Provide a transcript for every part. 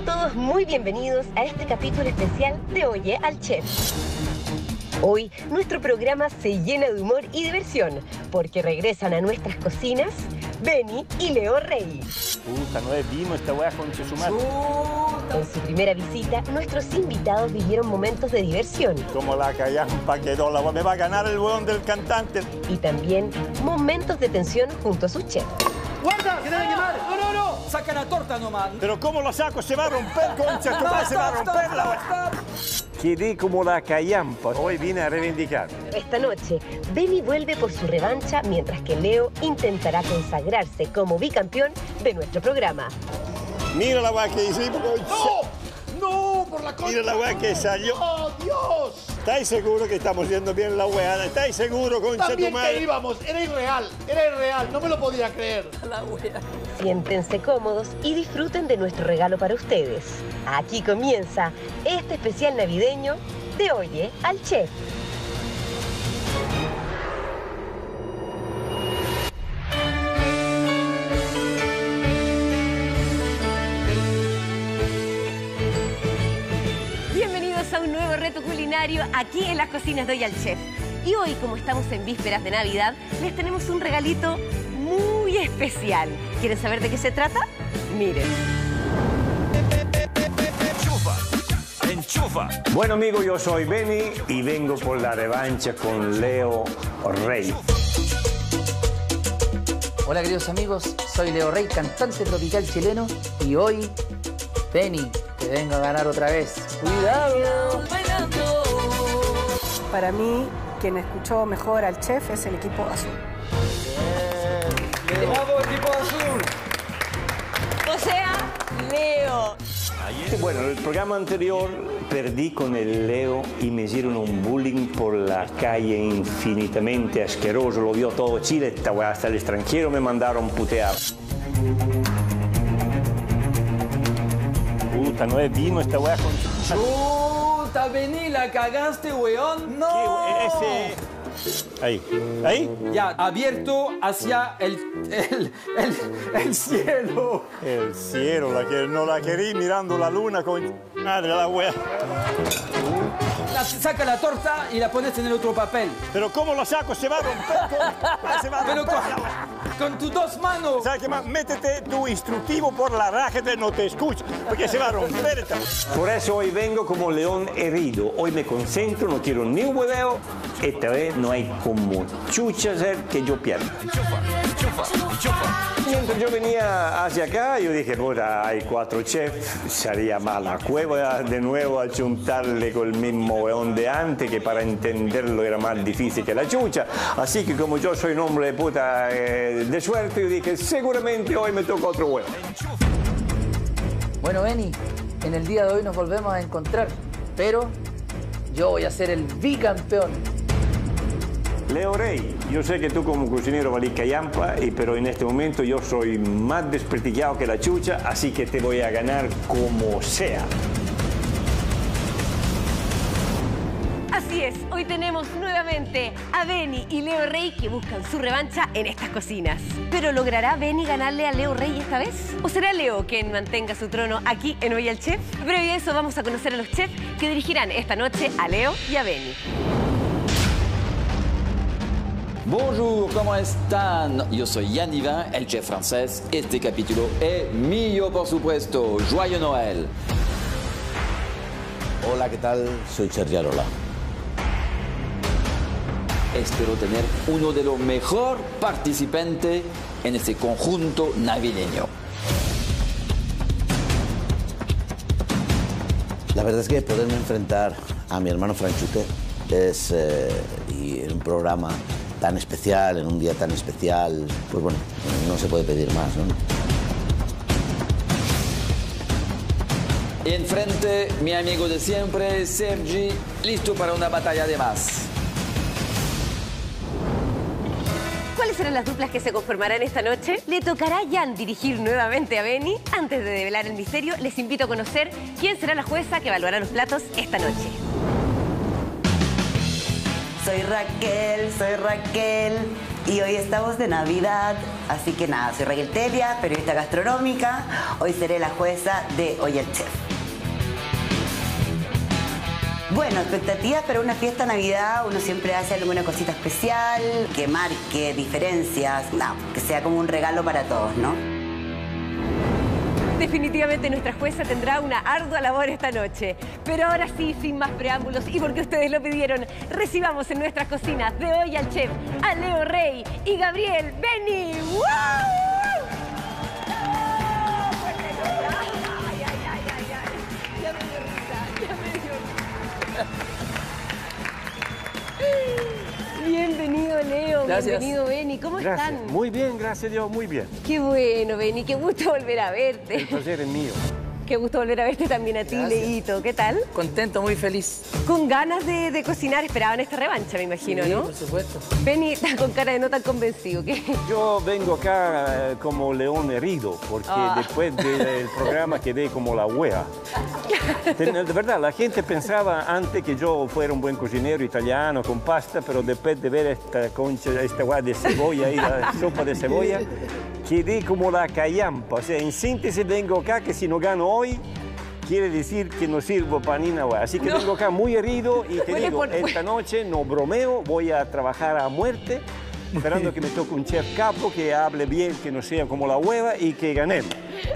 Sean todos muy bienvenidos a este capítulo especial de Oye al Chef. Hoy nuestro programa se llena de humor y diversión porque regresan a nuestras cocinas Benny y Leo Rey. Puta, no es vino esta weá con su madre. En su primera visita, nuestros invitados vivieron momentos de diversión. Como la callampa quedó, la me va a ganar el weón del cantante. Y también momentos de tensión junto a su chef. ¡Guarda! ¡Que debe quemar! ¡No! ¡Saca la torta nomás! Pero ¿cómo lo saco? Se va a romper, concha, tu madre, se va a romper la weá. Quedé como la callampa. Hoy vine a reivindicar. Esta noche, Benny vuelve por su revancha, mientras que Leo intentará consagrarse como bicampeón de nuestro programa. Mira la weá que hicimos. ¡No! ¡Por la concha! Mira la weá que salió. ¡Oh, Dios! ¿Estáis seguros que estamos haciendo bien la weá? ¿Estáis seguros, concha, tu También madre? que íbamos. Era irreal. No me lo podía creer. La wea. Siéntense cómodos y disfruten de nuestro regalo para ustedes. Aquí comienza este especial navideño de Oye al Chef. Bienvenidos a un nuevo reto culinario aquí en las cocinas de Oye al Chef. Y hoy, como estamos en vísperas de Navidad, les tenemos un regalito muy especial. ¿Quieren saber de qué se trata? Miren. Enchufa. Bueno, amigos, yo soy Benny y vengo por la revancha con Leo Rey. Hola, queridos amigos, soy Leo Rey, cantante tropical chileno, y hoy, Benny, te vengo a ganar otra vez. ¡Cuidado! Para mí, quien escuchó mejor al chef es el equipo azul. ¡Bravo, equipo azul! O sea, Leo. Bueno, en el programa anterior perdí con el Leo y me hicieron un bullying por la calle infinitamente asqueroso. Lo vio todo Chile, hasta el extranjero me mandaron putear. Puta, no es vino esta weá con... ¡Puta, Benny! ¿La cagaste, weón? ¡No! Ese... Ahí. Ya, abierto hacia el cielo. El cielo, no la querí mirando la luna con... Madre la wea. Saca la torta y la pones en el otro papel. Pero ¿cómo lo saco? Se va a romper. Se va a Pero romper. con tus dos manos. ¿Sabes qué más? Métete tu instructivo por la raja, no te escucho, porque se va a romper esta. Por eso hoy vengo como león herido. Hoy me concentro, no quiero ni un hueveo. Esta vez no hay como chucha ser que yo pierda. Mientras yo venía hacia acá, yo dije, puta, hay 4 chefs, sería mala cueva de nuevo a chuntarle con el mismo hueón de antes, que para entenderlo era más difícil que la chucha. Así que como yo soy un hombre de puta de suerte, yo dije, seguramente hoy me toca otro huevo. Bueno, Benny, en el día de hoy nos volvemos a encontrar, pero yo voy a ser el bicampeón. Leo Rey, yo sé que tú como cocinero valís callampa, pero en este momento yo soy más desprestigiado que la chucha, así que te voy a ganar como sea. Así es, hoy tenemos nuevamente a Benny y Leo Rey que buscan su revancha en estas cocinas. ¿Pero logrará Benny ganarle a Leo Rey esta vez? ¿O será Leo quien mantenga su trono aquí en Oye al Chef? Previo a eso vamos a conocer a los chefs que dirigirán esta noche a Leo y a Benny. Bonjour, ¿cómo están? Yo soy Yann Yvain, el chef francés. Este capítulo es mío, por supuesto. Joyeux Noël. Hola, ¿qué tal? Soy Sergi Arola. Espero tener uno de los mejores participantes en este conjunto navideño. La verdad es que poderme enfrentar a mi hermano Franchute y en un programa tan especial, en un día tan especial, pues bueno, no se puede pedir más, ¿no? Enfrente, mi amigo de siempre, Sergi, listo para una batalla de más. ¿Cuáles serán las duplas que se conformarán esta noche? ¿Le tocará a Yann dirigir nuevamente a Benny? Antes de develar el misterio, les invito a conocer quién será la jueza que evaluará los platos esta noche. Soy Raquel, y hoy estamos de Navidad, así que nada, soy Raquel Telia, periodista gastronómica. Hoy seré la jueza de Hoy el Chef. Bueno, expectativas para una fiesta Navidad, uno siempre hace alguna cosita especial, que marque diferencias, no, que sea como un regalo para todos, ¿no? Definitivamente nuestra jueza tendrá una ardua labor esta noche. Pero ahora sí, sin más preámbulos y porque ustedes lo pidieron, recibamos en nuestras cocinas de Hoy al Chef a Leo Rey y Gabriel Beni. ¡Wow! Bienvenido, Leo. Gracias. Bienvenido, Beni. ¿Cómo están? Muy bien, gracias a Dios, muy bien. Qué bueno, Beni. Qué gusto volver a verte. El placer es mío. Qué gusto volver a verte también a ti, Gracias. Leito. ¿Qué tal? Contento, muy feliz. Con ganas de cocinar. Esperaban esta revancha, me imagino, Sí, ¿no? por supuesto. Beni está con cara de no tan convencido. ¿Qué? Yo vengo acá como león herido, porque después del programa quedé como la wea. De verdad, la gente pensaba antes que yo fuera un buen cocinero italiano con pasta, pero después de ver esta concha, esta wea de cebolla y la sopa de cebolla, quedé como la callampa. O sea, en síntesis vengo acá que si no gano hoy, quiere decir que no sirvo para ni nada. Así que vengo acá muy herido y te digo, esta noche no bromeo, voy a trabajar a muerte, esperando que me toque un chef capo, que hable bien, que no sea como la hueva y que ganemos.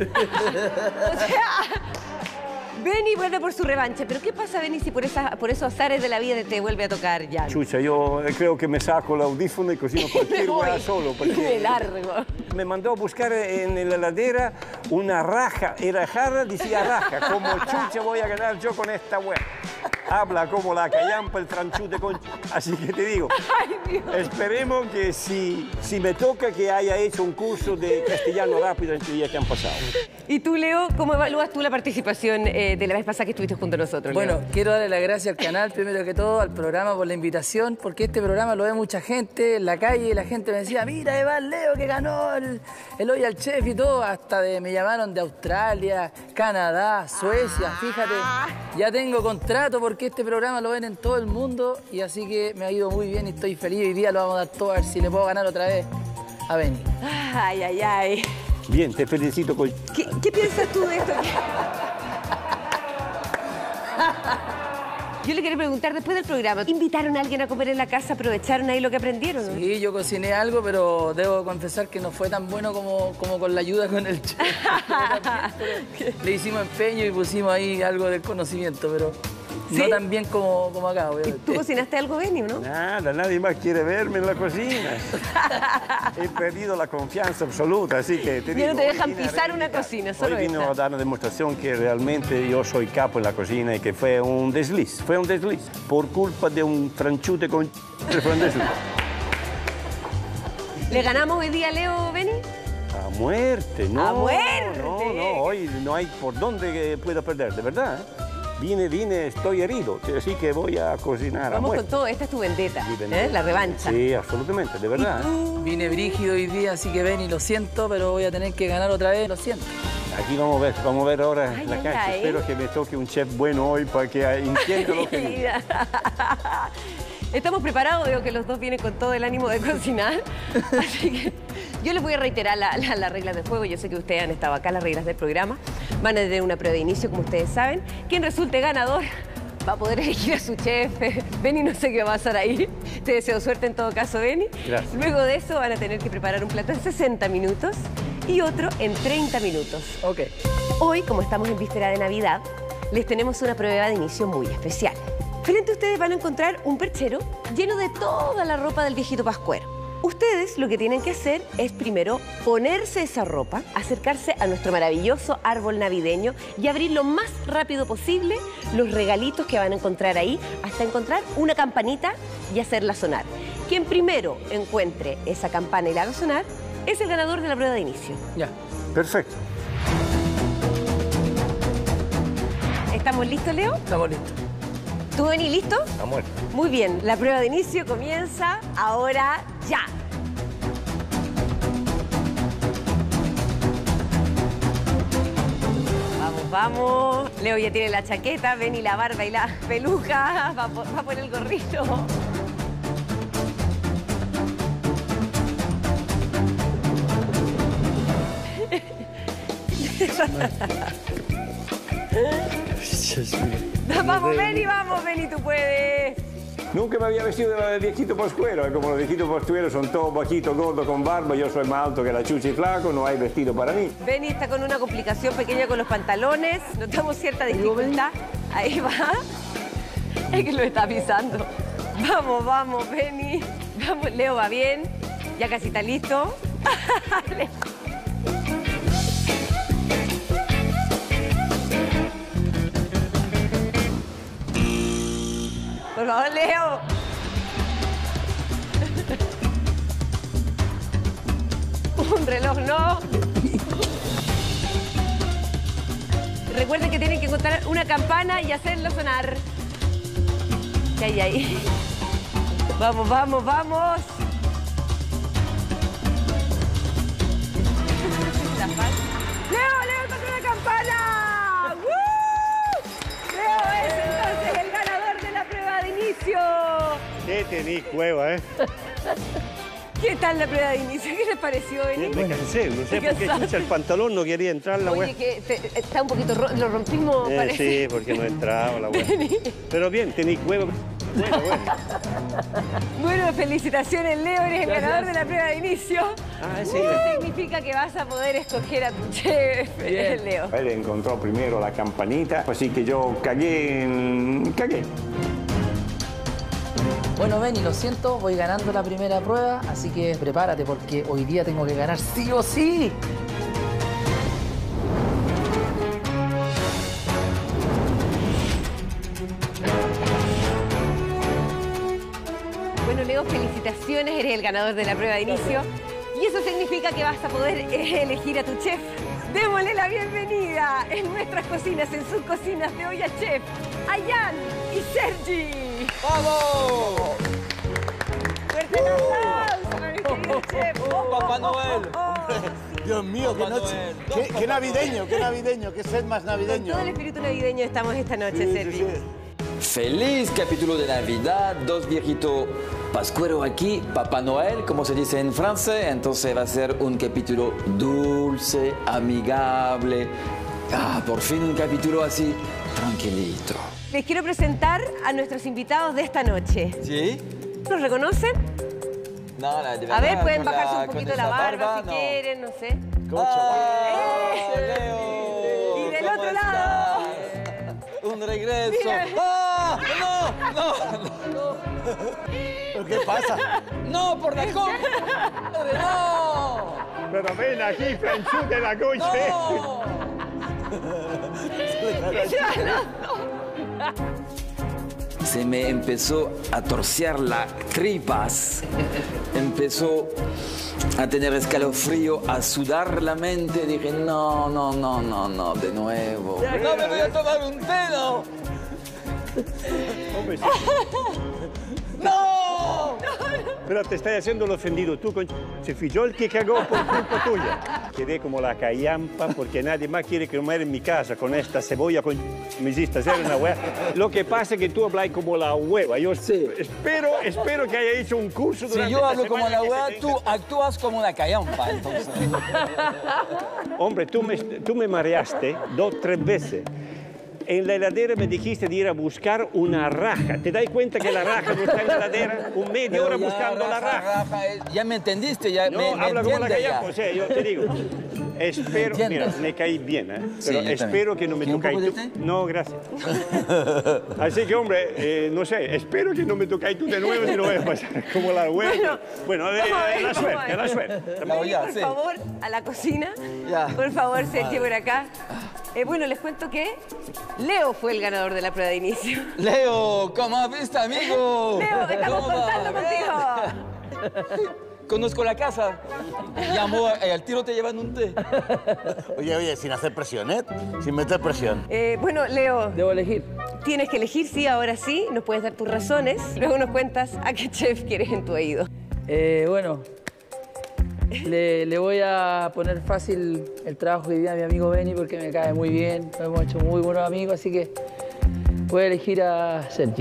O sea, Beni vuelve por su revancha. Pero ¿qué pasa, Beni, si por esos azares de la vida te vuelve a tocar ya? Chucha, yo creo que me saco el audífono y cocino cualquier hueá solo. Me Porque largo. me mandó a buscar en la heladera una raja, era jarra, decía raja. Como chucha voy a ganar yo con esta hueá. Habla como la callampa, el franchute con... Así que te digo, Ay, Dios. esperemos que si me toca que haya hecho un curso de castellano rápido en este día que han pasado. Y tú, Leo, ¿cómo evalúas tú la participación de la vez pasada que estuviste junto a nosotros, Leo? Bueno, quiero darle las gracias al canal, primero que todo, al programa por la invitación, porque este programa lo ve mucha gente en la calle, la gente me decía, mira, Eva Leo que ganó el Hoy al Chef y todo, hasta me llamaron de Australia, Canadá, Suecia, fíjate, ya tengo contrato porque este programa lo ven en todo el mundo y así que me ha ido muy bien y estoy feliz, hoy día lo vamos a dar todo a ver si le puedo ganar otra vez a Beni. Ay, ay, ay. Bien, te felicito. ¿Qué piensas tú de esto? Yo le quería preguntar, después del programa, ¿invitaron a alguien a comer en la casa? ¿Aprovecharon ahí lo que aprendieron? ¿No? Sí, yo cociné algo, pero debo confesar que no fue tan bueno como con la ayuda con el chef. Le hicimos empeño y pusimos ahí algo del conocimiento, pero ¿sí? no tan bien como acá, ¿Y obviamente. tú cocinaste algo, Beni, o no? Nada, nadie más quiere verme en la cocina. He perdido la confianza absoluta, así que te digo... Ya no te hoy dejan vine a pisar una reivindicar. cocina, solo Hoy vino esta. a dar una demostración que realmente yo soy capo en la cocina y que fue un desliz. Fue un desliz. Por culpa de un franchute con... Fue un desliz. ¿Le ganamos hoy día a Leo, Beni? A muerte, no. ¡A muerte! No, hoy no hay por dónde que pueda perder, de verdad. Vine, estoy herido, así que voy a cocinar a Vamos muerte. con todo, esta es tu vendetta, Mi vendetta. la revancha. Sí, absolutamente, de verdad. Vine brígido hoy día, así que Beni, lo siento, pero voy a tener que ganar otra vez, lo siento. Aquí vamos a ver ahora Ay, la ay, cancha. ay. Espero que me toque un chef bueno hoy para que entienda lo que digo. Mira. Estamos preparados, veo que los dos vienen con todo el ánimo de cocinar. Así que yo les voy a reiterar las reglas del juego. Yo sé que ustedes han estado acá, las reglas del programa. Van a tener una prueba de inicio, como ustedes saben. Quien resulte ganador va a poder elegir a su chef. Beni, no sé qué va a pasar ahí. Te deseo suerte en todo caso, Beni. Gracias. Luego de eso van a tener que preparar un plato en 60 minutos y otro en 30 minutos. Ok. Hoy, como estamos en víspera de Navidad, les tenemos una prueba de inicio muy especial. Frente a ustedes van a encontrar un perchero lleno de toda la ropa del viejito pascuero. Ustedes lo que tienen que hacer es primero ponerse esa ropa, acercarse a nuestro maravilloso árbol navideño y abrir lo más rápido posible los regalitos que van a encontrar ahí hasta encontrar una campanita y hacerla sonar. Quien primero encuentre esa campana y la haga sonar es el ganador de la prueba de inicio. Ya. Perfecto. ¿Estamos listos, Leo? Estamos listos. ¿Tú, Beni, listo? A muerte. Muy bien, la prueba de inicio comienza ahora ya. Vamos, vamos. Leo ya tiene la chaqueta, Beni la barba y la peluca. Va por el gorrito. Vamos, Benny, tú puedes. Nunca me había vestido de viejito pascuero. Como los viejitos pascueros son todos bajitos, gordos, con barba. Yo soy más alto que la chucha y flaco, no hay vestido para mí. Benny está con una complicación pequeña con los pantalones. Notamos cierta dificultad. Ahí va. Es que lo está pisando. Vamos, Benny. Vamos, Leo va bien. Ya casi está listo. Por favor, Leo. Un reloj no. Recuerden que tienen que encontrar una campana y hacerlo sonar. Ahí. Vamos. ¡Leo, encontré una campana! ¡Woo! Leo es entonces el ganador de la prueba de inicio. ¿Qué tenés cueva, ¿Qué tal la prueba de inicio? ¿Qué les pareció, Benny? Me cansé, no sé por qué chucha el pantalón no quería entrar la Oye, que está un poquito lo rompimos, parece. Sí, porque no entraba la wea. Pero bien, tenés cueva. Bueno, felicitaciones, Leo, eres el ganador de la prueba de inicio. Sí. Eso significa que vas a poder escoger a tu chef, Leo. Él encontró primero la campanita, así que yo cagué. Bueno, Benny, lo siento, voy ganando la primera prueba, así que prepárate porque hoy día tengo que ganar sí o sí. Bueno, Leo, felicitaciones, eres el ganador de la prueba de inicio. Y eso significa que vas a poder elegir a tu chef. Démosle la bienvenida en nuestras cocinas, en sus cocinas de Olla Chef, a Jan y Sergi. ¡Vamos! ¡Fuerte el aplauso para mi querido chef! ¡Papá Noel! Dios mío, qué noche. Qué navideño, qué sed más Con navideño. todo el espíritu navideño estamos esta noche, Sergi. Feliz capítulo de Navidad, dos viejitos pascuero aquí, Papá Noel, como se dice en francés, entonces va a ser un capítulo dulce, amigable. Por fin un capítulo así, tranquilito. Les quiero presentar a nuestros invitados de esta noche. ¿Sí? ¿Los reconocen? No, de verdad, A ver, pueden con bajarse un con poquito esa la barba si no. quieren, no sé. Leo! Y del ¿Cómo otro lado. estás? Un regreso. Mira. ¡Ah! ¡No! ¿Pero qué pasa? ¡No, por la copa! ¡No! Pero ven aquí, Franchu de la coche. ¡No! Se me empezó a torcer las tripas, empezó a tener escalofrío, a sudar la mente. Dije, no, de nuevo. ¡No me voy a tomar un té, no! Hombre, sí. ¡No! Pero te estás haciendo el ofendido. Tú se fijó el que cagó por culpa tuya. Quedé como la callampa porque nadie más quiere comer en mi casa con esta cebolla con... Me hiciste hacer una hueá. Lo que pasa es que tú hablas como la hueva. Yo espero que haya hecho un curso durante Si yo esta hablo como semana la que wea, se tenga. tú actúas como una callampa, entonces. Hombre, tú me mareaste 2 o 3 veces. En la heladera me dijiste de ir a buscar una raja. ¿Te das cuenta que la raja no está en la heladera? Media hora buscando la raja. Ya me entendiste, ya No, me habla como la entiendes ya. callampa, o sea, yo te digo. Espero, ¿Entiendes? mira, me caí bien, ¿eh? Sí, Pero yo espero también. que no me ¿Quiere un tocáis poco tú. de té? No, gracias. Así que, hombre, no sé, espero que no me tocáis tú de nuevo si no voy a pasar como la hueva. Bueno, la suerte. Vení, ya, por sí. favor, a la cocina. Ya. Por favor, Sergio, por acá. Bueno, les cuento que Leo fue el ganador de la prueba de inicio. Leo, ¿cómo has visto, amigo? Leo, estamos ¿Cómo va? contando contigo. Conozco la casa. Llamo al tiro te llevan un té. Oye, sin hacer presión, ¿eh? Sin meter presión. Bueno, Leo, Debo elegir. tienes que elegir, sí, ahora sí. Nos puedes dar tus razones. Luego nos cuentas a qué chef quieres en tu oído. Bueno, le voy a poner fácil el trabajo que hoy día mi amigo Benny porque me cae muy bien. Nos hemos hecho muy buenos amigos, así que voy a elegir a Sergi.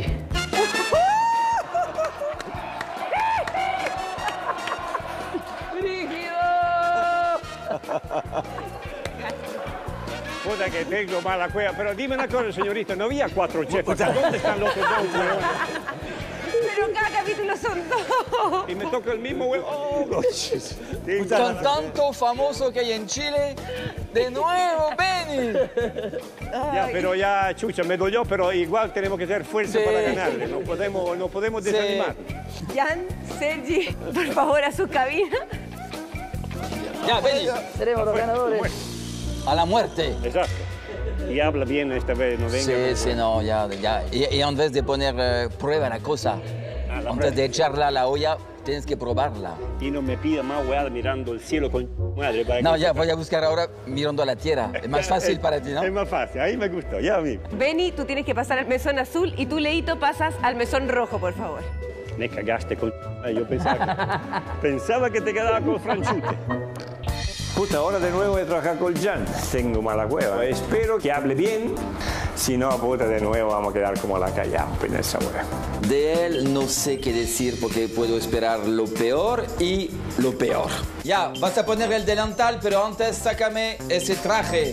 Puta que tengo mala cueva. Pero dime una cosa, señorita, ¿no había 4 chefs? ¿Dónde están los otros 2 huevones? Pero cada capítulo son 2. Y me toca el mismo huevo. Oh, Con tanto famoso que hay en Chile, de nuevo, Benny. Ya, pero ya, chucha, me dolió, pero igual tenemos que tener fuerza para ganarle. No podemos desanimar. Jan, Sergi, por favor, a su cabina. Ya, Benny. Seremos los ganadores. A la muerte. Exacto. Y habla bien esta vez, no venga. Sí, sí, no, ya. Y en vez de poner prueba la cosa, antes de echarla a la olla, tienes que probarla. Y no me pida más hueá mirando el cielo con madre. Para No, que ya, voy a buscar ahora mirando a la tierra. Es más fácil para ti, ¿no? Es más fácil, ahí me gustó, ya a mí. Benny, tú tienes que pasar al mesón azul y tú, Leito, pasas al mesón rojo, por favor. Me cagaste con... Yo pensaba que te quedaba con Franchute. Puta, ahora de nuevo voy a trabajar con Jan. Tengo mala cueva. Espero que hable bien. Si no, puta, de nuevo vamos a quedar como la callampa en esa hueá. De él no sé qué decir porque puedo esperar lo peor y lo peor. Ya, vas a poner el delantal, pero antes sácame ese traje.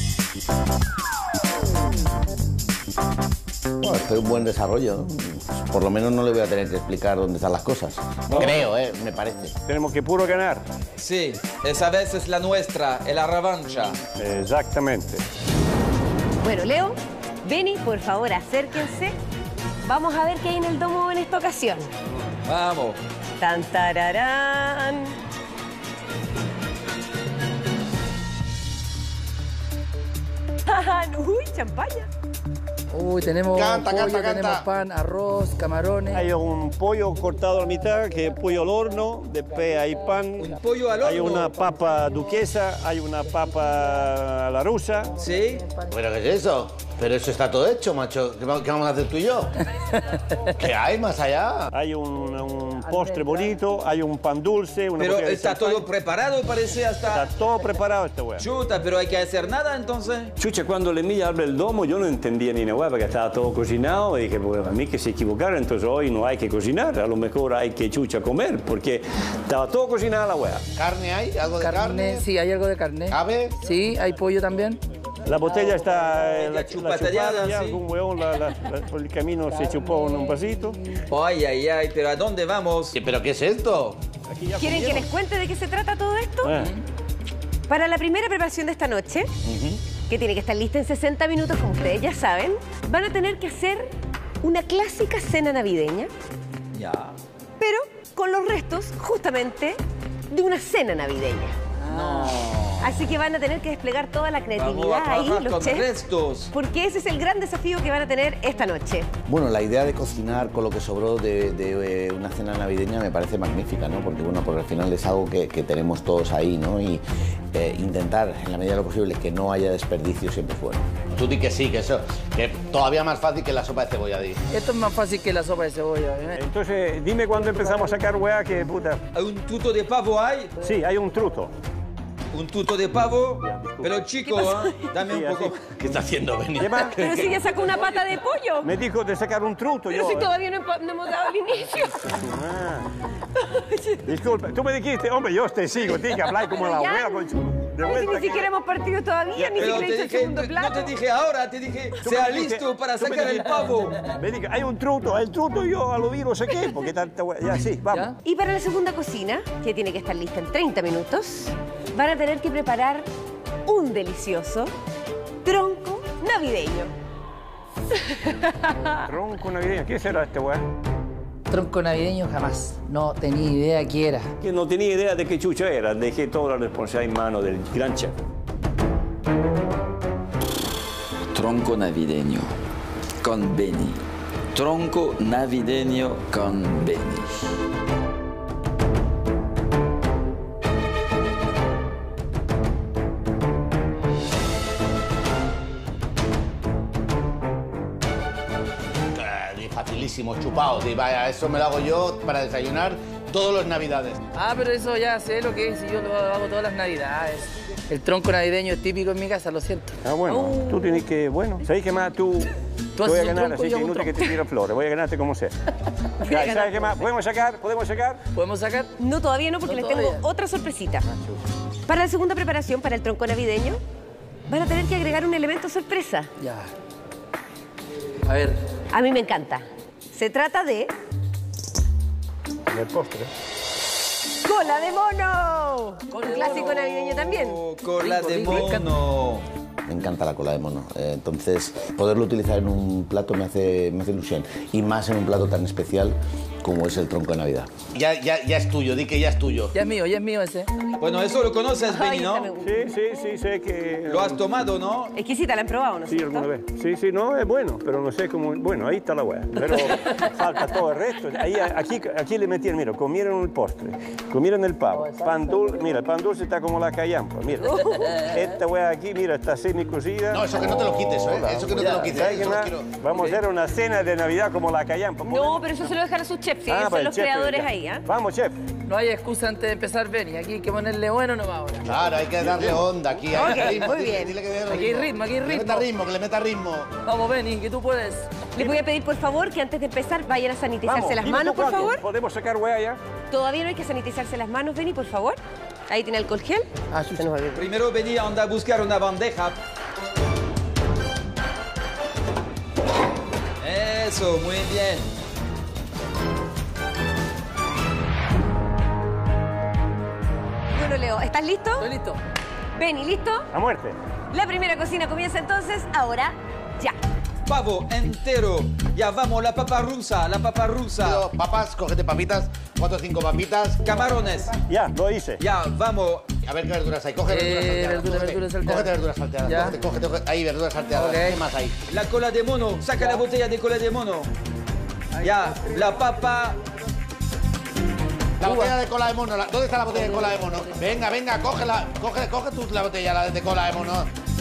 Bueno, espero un buen desarrollo, ¿no? Por lo menos no le voy a tener que explicar dónde están las cosas. Creo, me parece. Tenemos que puro ganar. Sí, esa vez es la nuestra, es la revancha. Exactamente. Bueno, Leo, Benny, por favor, acérquense. Vamos a ver qué hay en el domo en esta ocasión. Vamos. Tan, tararán. Uy, champaña. Uy, tenemos Canta, pollo, canta, tenemos canta. pan, arroz, camarones. Hay un pollo cortado a la mitad, que es pollo al horno. Después hay pan. Un pollo al horno. Hay una papa duquesa, hay una papa a la rusa. ¿Sí? ¿Pero qué es eso? Pero eso está todo hecho, macho. ¿Qué vamos a hacer tú y yo? ¿Qué hay más allá? Hay un postre bonito, hay un pan dulce, una Pero botella de está champán. todo preparado, parece Está hasta... todo preparado esta hueá. Chuta, pero hay que hacer nada entonces. Chucha, cuando le milla abre el domo, yo no entendía ni una hueá porque estaba todo cocinado. Y dije, pues a mí que se equivocaron, entonces hoy no hay que cocinar. A lo mejor hay que chucha comer porque estaba todo cocinado la hueá. ¿Carne hay? ¿Algo de carne? Sí, hay algo de carne. ¿Ave? Sí, hay pollo también. La botella está media chupatallada, ya, sí. algún hueón por el camino se chupó un vasito. Ay, ay, ay, pero ¿a dónde vamos? Sí, ¿pero qué es esto? Aquí ya ¿Quieren que comieron. les cuente de qué se trata todo esto? Ah, Para la primera preparación de esta noche, que tiene que estar lista en 60 minutos, como ustedes ya saben, van a tener que hacer una clásica cena navideña, Ya. pero con los restos, justamente, de una cena navideña. No. Así que van a tener que desplegar toda la Vamos creatividad a ahí, trabajar los con chefs, restos. porque ese es el gran desafío que van a tener esta noche. Bueno, la idea de cocinar con lo que sobró de una cena navideña me parece magnífica, ¿no? Porque, bueno, porque al final es algo que tenemos todos ahí, ¿no? Y intentar, en la medida de lo posible, que no haya desperdicio siempre es bueno. Tú di que sí, que eso, que todavía más fácil que la sopa de cebolla, di. Esto es más fácil que la sopa de cebolla. entonces, dime cuándo empezamos a sacar hueá que puta. ¿Un tuto de pavo hay? Sí, hay un truto. Un tuto de pavo, pero chico, ¿eh? Dame un Sí, poco. así. ¿Qué está haciendo, Benny? ¿Qué más? Pero si ya sacó una pata de pollo. Me dijo de sacar un truto. Pero yo, si todavía no hemos dado el inicio. Ah. Disculpa, tú me dijiste, hombre, yo te sigo, tienes que hablar como la Ya. abuela. De Pero si vuelta ni aquí. siquiera hemos partido todavía, ni Pero siquiera te hizo el dije, segundo no plato. te dije ahora, te dije, Tú me sea dijiste- listo para tú me sacar el dijiste- pavo. Me dije, hay un truto, el truto yo a lo vi lo saqué, porque tanta hueá. Ya, sí, vamos. ¿Ya? Y para la segunda cocina, que tiene que estar lista en 30 minutos, van a tener que preparar un delicioso tronco navideño. Tronco navideño, ¿qué será este hueá? Tronco navideño jamás. No tenía idea qué era. Que no tenía idea de qué chucha era, dejé toda la responsabilidad en manos del gran chef. Tronco navideño con Benny. Tronco navideño con Benny. Facilísimo, chupado. Di, vaya, eso me lo hago yo para desayunar todos los navidades. Ah, pero eso ya sé lo que es. Yo lo hago todas las navidades. El tronco navideño es típico en mi casa, lo siento. Ah, bueno, tú tienes que, bueno, ¿sabes qué más? Tú te voy a haces un ganar, tronco así y yo que hago un inútil que te tronco. tiro flores, voy a ganarte como sea. Ya, ¿sabes qué más? ¿Podemos sacar? ¿Podemos sacar? ¿Podemos sacar? No, todavía no, porque No, les tengo todavía. otra sorpresita. Para la segunda preparación, para el tronco navideño, van a tener que agregar un elemento sorpresa. Ya. A ver. A mí me encanta. Se trata de... El postre. ¡Cola de mono! Un clásico navideño también. Cola de mono. Me encanta la cola de mono. Entonces, poderlo utilizar en un plato me hace ilusión. Y más en un plato tan especial como es el tronco de Navidad. Ya es tuyo, di que ya es tuyo. Ya es mío ese. Bueno, eso lo conoces, Benny, ¿no? Sí, sé que... Lo has tomado, ¿no? Exquisita, la han probado, ¿no? Sí, alguna vez. Sí, no, es bueno, pero no sé cómo... Bueno, ahí está la hueá. Pero falta todo el resto. Ahí, aquí le metían, mira, comieron el postre, comieron el pavo, pan dulce, mira, el pan dulce está como la callampa, mira. Esta hueá aquí, mira, está semicocida. No, eso que no te lo quites, ¿eh? Eso que no te lo quites. ¿Sabes qué más? Vamos a hacer una cena de Navidad como la callampa. No, pero eso se lo dejan a sus chefs, sí, ellos pues son los chef, creadores ya. ahí, ¿ah? Vamos, chef. No hay excusa antes de empezar, Benny. Aquí hay que ponerle bueno nomás ahora. Claro, hay que darle onda aquí. Ok, ritmo, muy bien. Dile que dé Aquí hay ritmo, aquí hay ritmo. Que le meta ritmo. Vamos, Benny, que tú puedes. Les voy a pedir, por favor, que antes de empezar vayan a sanitizarse las manos, por favor. ¿Podemos sacar hueá ya? Todavía no hay que sanitizarse las manos, Benny, por favor. Ahí tiene alcohol gel. Se nos olvidó. Primero Benny anda a buscar una bandeja. Eso, muy bien. Bueno, Leo, ¿estás listo? Estoy listo. Benny, ¿listo? A muerte. La primera cocina comienza entonces, ahora, ya. Pavo entero. Ya vamos, la papa rusa, la papa rusa. Pero, papas, cógete papitas, 4 o 5 papitas. Camarones. Ya, lo hice. Ya, vamos. A ver qué verduras hay. Coge verduras salteadas. verduras salteadas. Cógete verduras salteadas. Ya. Cógete. Ahí, verduras salteadas. Ok. ¿Qué más hay? La cola de mono. Saca la botella de cola de mono. Ya, la papa. La botella de cola de mono. ¿Dónde está la botella de cola de mono? Venga, cógela. Coge tú la botella, la de cola de mono.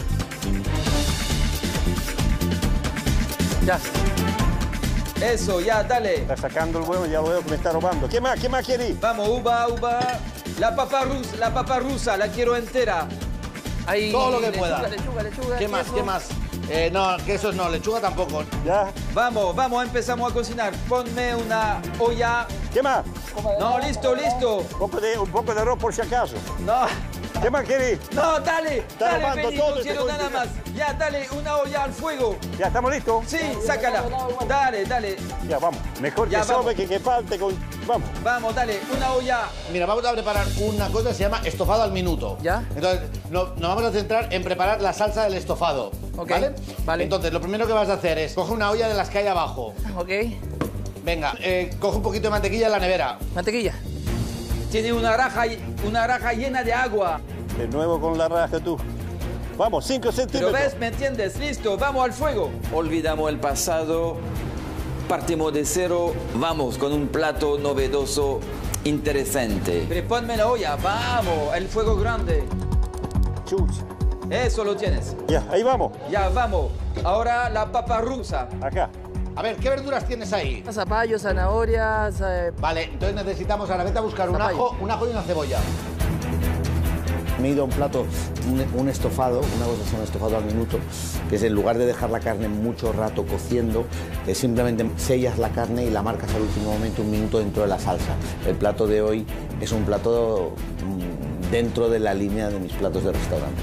Ya. Eso, ya, dale. Está sacando el huevo, ya lo veo que me está robando. ¿Qué más querés? Vamos, uva. La papa rusa, la quiero entera. Ahí, Todo lo que pueda. Lechuga. ¿Qué más? No, quesos no, lechuga tampoco. Ya. Vamos, empezamos a cocinar. Ponme una olla. ¿Qué más? No, listo. Un poco de arroz por si acaso. No, ¿Qué más querés? no, dale, robando Benny, todo, no te quiero estoy nada más. diciendo. Ya, dale, una olla al fuego. ¿Ya estamos listos? Sí, sácala. Dale. Ya, vamos. Mejor Ya, que sobre vamos. que falte con... Vamos. Vamos, dale, una olla. Mira, vamos a preparar una cosa que se llama estofado al minuto. ¿Ya? Entonces, nos vamos a centrar en preparar la salsa del estofado. Ok, ¿Vale? vale. Entonces, lo primero que vas a hacer es coge una olla de las que hay abajo. Ok. Venga, coge un poquito de mantequilla en la nevera. Mantequilla. Tiene una raja llena de agua. De nuevo con la raja tú. Vamos, 5 Pero centímetros. ves, ¿me entiendes? Listo, vamos al fuego. Olvidamos el pasado, partimos de cero, vamos con un plato novedoso, interesante. Pero ponme la olla, vamos, el fuego grande. Chucha. Eso lo tienes. Ya, ahí vamos. Ya, vamos. Ahora la papa rusa. Acá. A ver, ¿qué verduras tienes ahí? Zapallo, zanahorias. Vale, entonces necesitamos, ahora vete a buscar un Zapallo. ajo y una cebolla. Me he ido a un plato, un estofado, una cosa que se llama estofado al minuto, que es en lugar de dejar la carne mucho rato cociendo, simplemente sellas la carne y la marcas al último momento, un minuto dentro de la salsa. El plato de hoy es un plato dentro de la línea de mis platos de restaurante.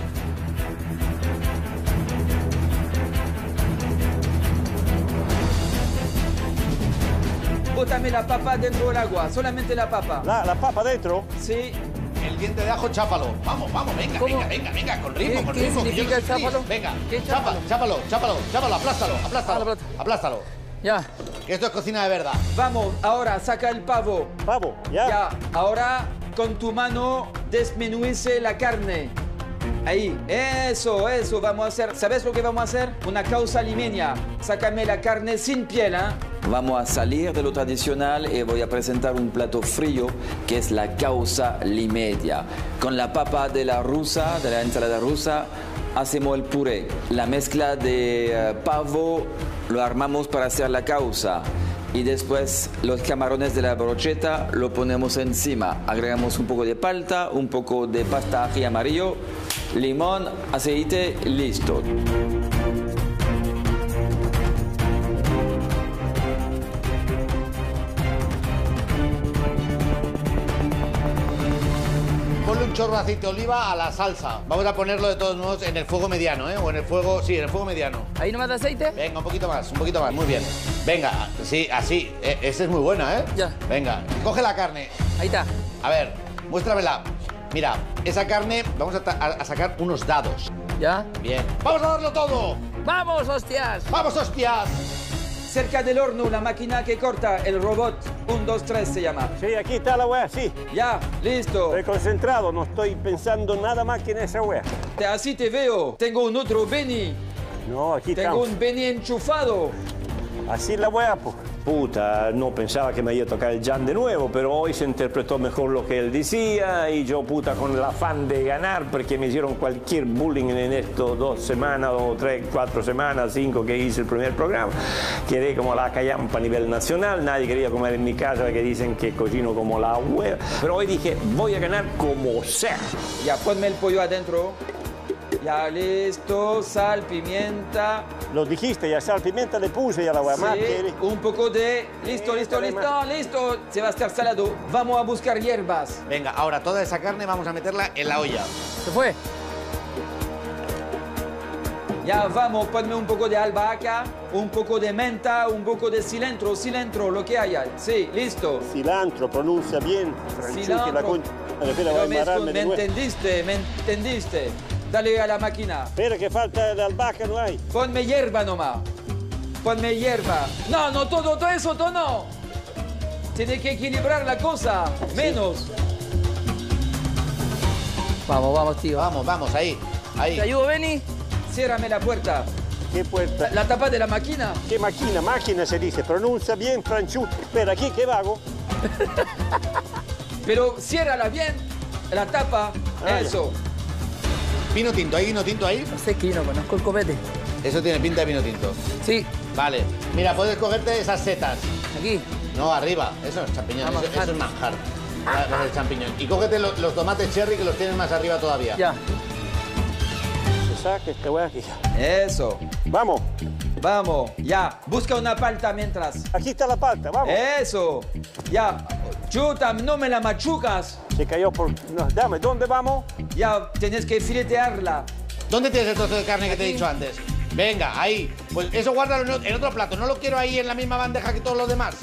Bótame la papa dentro del agua, solamente la papa. La papa dentro. Sí. El diente de ajo, chápalo. Vamos, venga, ¿Cómo? venga, con ritmo, ¿Qué significa el chápalo? Venga, ¿Qué chápalo, aplástalo. Ya. Que esto es cocina de verdad. Vamos, ahora saca el pavo. Pavo, ya. Ya, ahora con tu mano desmenuce la carne. Ahí, eso, vamos a hacer. ¿Sabes lo que vamos a hacer? Una causa limeña. Sácame la carne sin piel, ¿eh? Vamos a salir de lo tradicional y voy a presentar un plato frío que es la causa limeña. Con la papa de la rusa, de la ensalada rusa, hacemos el puré. La mezcla de pavo lo armamos para hacer la causa. Y después los camarones de la brocheta lo ponemos encima. Agregamos un poco de palta, un poco de pasta ají amarillo, limón, aceite, listo. Ponlo en chorro de aceite de oliva a la salsa. Vamos a ponerlo de todos modos en el fuego mediano, ¿eh? O en el fuego, sí, en el fuego mediano. ¿Ahí nomás de aceite? Venga, un poquito más, muy bien. Venga, sí, así. Esta es muy buena, ¿eh? Ya. Venga, coge la carne. Ahí está. A ver, muéstramela. Mira, esa carne, vamos a sacar unos dados. ¿Ya? Bien. ¡Vamos a darlo todo! ¡Vamos, hostias! ¡Vamos, hostias! Cerca del horno, la máquina que corta, el robot 1, 2, 3 se llama. Sí, aquí está la wea, sí. Ya, listo. Estoy concentrado, no estoy pensando nada más que en esa wea. Así te veo. Tengo un otro Benny. No, aquí Tengo estamos. un Benny enchufado. Así la wea, pues. Puta, no pensaba que me iba a tocar el Jan de nuevo, pero hoy se interpretó mejor lo que él decía y yo, puta, con el afán de ganar, porque me hicieron cualquier bullying en estos 2 semanas o 3, 4 semanas, 5 que hice el primer programa. Quedé como la callampa a nivel nacional, nadie quería comer en mi casa, que dicen que cocino como la hueva. Pero hoy dije, voy a ganar como sea. Ya, ponme el pollo adentro. Ya, listo. Sal, pimienta. Lo dijiste, ya sal, pimienta le puse ya la wea. Sí, Más que... un poco de... Listo, listo, listo, listo. Se va a estar salado. Vamos a buscar hierbas. Venga, ahora toda esa carne vamos a meterla en la olla. ¿Se fue? Ya, vamos, ponme un poco de albahaca, un poco de menta, un poco de cilantro, lo que haya. Sí, listo. Cilantro, pronuncia bien. Cilantro. La concha. Espera, voy a Pero embarrarme de nuevo. me entendiste. Dale a la máquina. Espera, que falta de albahaca, no hay. Ponme hierba nomás. Ponme hierba. No, no, todo eso, todo no. Tiene que equilibrar la cosa. Menos. Vamos, tío. Vamos, ahí. ¿Te ayudo, Benny? Ciérrame la puerta. ¿Qué puerta? La tapa de la máquina. ¿Qué máquina? Máquina se dice. Pronuncia bien, Franchu. Espera, aquí, ¿qué hago? Pero ciérrala bien. La tapa. Eso. ¿Vino tinto ahí, vino tinto ahí? No sé, que yo no conozco el copete. Eso tiene pinta de vino tinto. Sí. Vale. Mira, puedes cogerte esas setas. Aquí. No, arriba. Eso es champiñón. Eso es manjar. El champiñón. Y cógete los tomates cherry que los tienes más arriba todavía. Ya. Se saca esta wea aquí. Eso. Vamos. Vamos. Ya. Busca una palta mientras. Aquí está la palta, vamos. Eso. Ya. Chuta, no me la machucas. Se cayó por... No, dame, ¿dónde vamos? Ya, tienes que filetearla. ¿Dónde tienes el trozo de carne que te he dicho antes? Venga, ahí. Pues eso guárdalo en otro plato. No lo quiero ahí en la misma bandeja que todos los demás.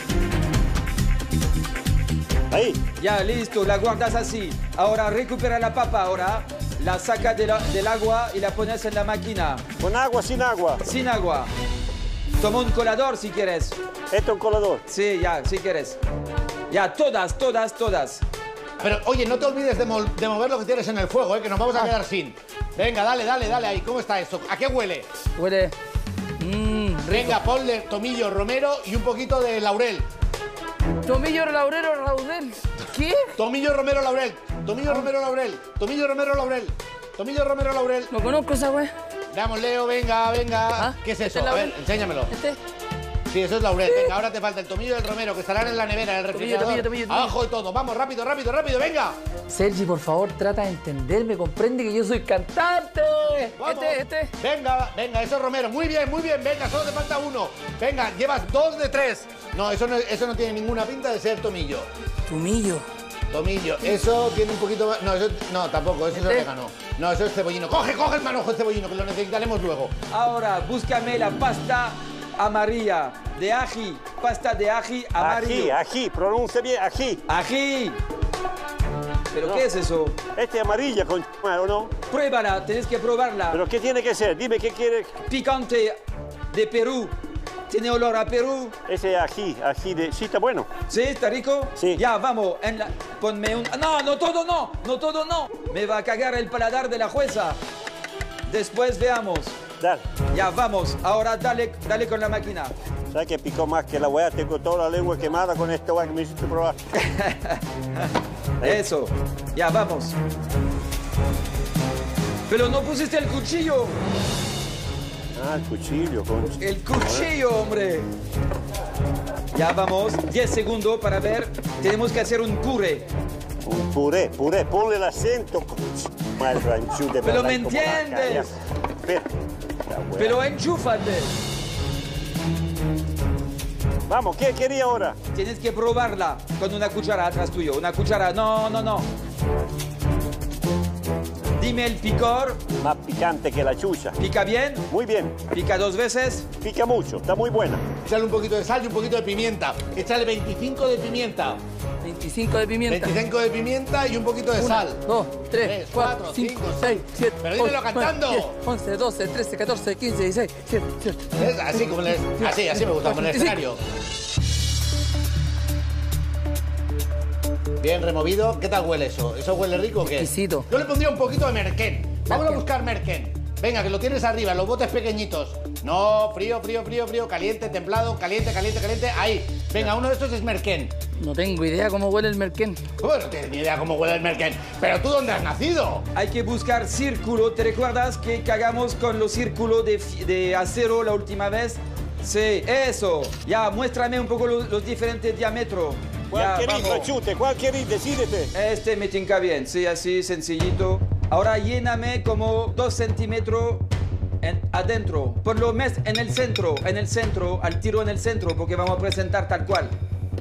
Ahí. Ya, listo, la guardas así. Ahora recupera la papa, ahora. La saca del agua y la pones en la máquina. ¿Con agua, sin agua? Sin agua. Toma un colador si quieres. ¿Esto es un colador? Sí, ya, si quieres. Ya, todas. Pero, oye, no te olvides de mover lo que tienes en el fuego, que nos vamos a quedar sin. Venga, dale ahí. ¿Cómo está esto? ¿A qué huele? Huele... Venga, ponle tomillo, romero y un poquito de laurel. Tomillo, laurero, raudel. ¿Qué? Tomillo, romero, laurel. Tomillo, romero, laurel. Tomillo, romero, laurel. Tomillo, romero, laurel. No conozco esa wea. Vamos, Leo, venga. ¿Ah? ¿Qué es eso? ¿Este A ver, laurel? enséñamelo. ¿Este? Sí, eso es laurel. Venga, ahora te falta el tomillo y el romero, que estarán en la nevera, en el refrigerador. Tomillo. Abajo de todo. Vamos, rápido, venga. Sergi, por favor, trata de entenderme. Comprende que yo soy cantante. Vamos. Este. Venga, eso es romero. Muy bien. Venga, solo te falta uno. Venga, llevas 2 de 3. No, eso no tiene ninguna pinta de ser tomillo. Tomillo. Eso tiene un poquito más... No, tampoco, eso es orégano. No, eso es cebollino. Coge el manojo de cebollino, que lo necesitaremos luego. Ahora, búscame la pasta amarilla de ají. Pasta de ají amarillo. Ají, pronuncia bien, ají. Ají. ¿Pero No. qué es eso? Este es amarilla, con ¿o no? Pruébala, tienes que probarla. ¿Pero qué tiene que ser? Dime qué quiere. Picante de Perú. ¿Tiene olor a Perú? Ese ají de... Sí, está bueno. ¿Sí? ¿Está rico? Sí. Ya, vamos. Ponme un... No todo no. Me va a cagar el paladar de la jueza. Después veamos. Dale. Ya, vamos. Ahora dale con la máquina. ¿Sabes que picó más que la weá? Tengo toda la lengua quemada con esta weá que me hiciste probar. Eso. Ya, vamos. Pero no pusiste el cuchillo. Ah, el cuchillo, concha. El cuchillo, hombre. Ya vamos. 10 segundos para ver. Tenemos que hacer un puré. Un puré. Ponle el acento, concha. Mal ranchu de Pero verdad, me como la entiendes. caña. Espera. La weá. Pero enchúfate. Vamos, ¿qué quería ahora? Tienes que probarla con una cuchara atrás tuyo. Una cuchara. No. Dime el picor. Más picante que la chucha. ¿Pica bien? Muy bien. ¿Pica 2 veces? Pica mucho, está muy buena. Échale un poquito de sal y un poquito de pimienta. Échale 25 de pimienta. 25 de pimienta. 25 de pimienta y un poquito de sal. 2, 3, 4, 5, 6, 7. Pero dímelo cantando. 10, 11, 12, 13, 14, 15, 16, 17, 18. ¿Ves? Así como así me gusta, como en el escenario. Bien removido. ¿Qué tal huele eso? ¿Eso huele rico o qué? Exquisito. Yo le pondría un poquito de merquén. Vamos a buscar merquén. Venga, que lo tienes arriba, los botes pequeñitos. No, frío, frío, frío, frío, caliente, templado, caliente, caliente, caliente. Ahí. Venga, uno de estos es merquén. No tengo idea cómo huele el merquén. Bueno, no tienes ni idea cómo huele el merquén. ¿Pero tú dónde has nacido? Hay que buscar círculo. ¿Te recuerdas que cagamos con los círculos de acero la última vez? Sí, eso. Ya, muéstrame un poco los diferentes diámetros. ¿Cuál Ya, querís, vamos. Machute? ¿Cuál querís? Decídete. Este me tinca bien, sí, así, sencillito. Ahora lléname como 2 centímetros adentro. Ponlo más en el centro, al tiro en el centro, porque vamos a presentar tal cual.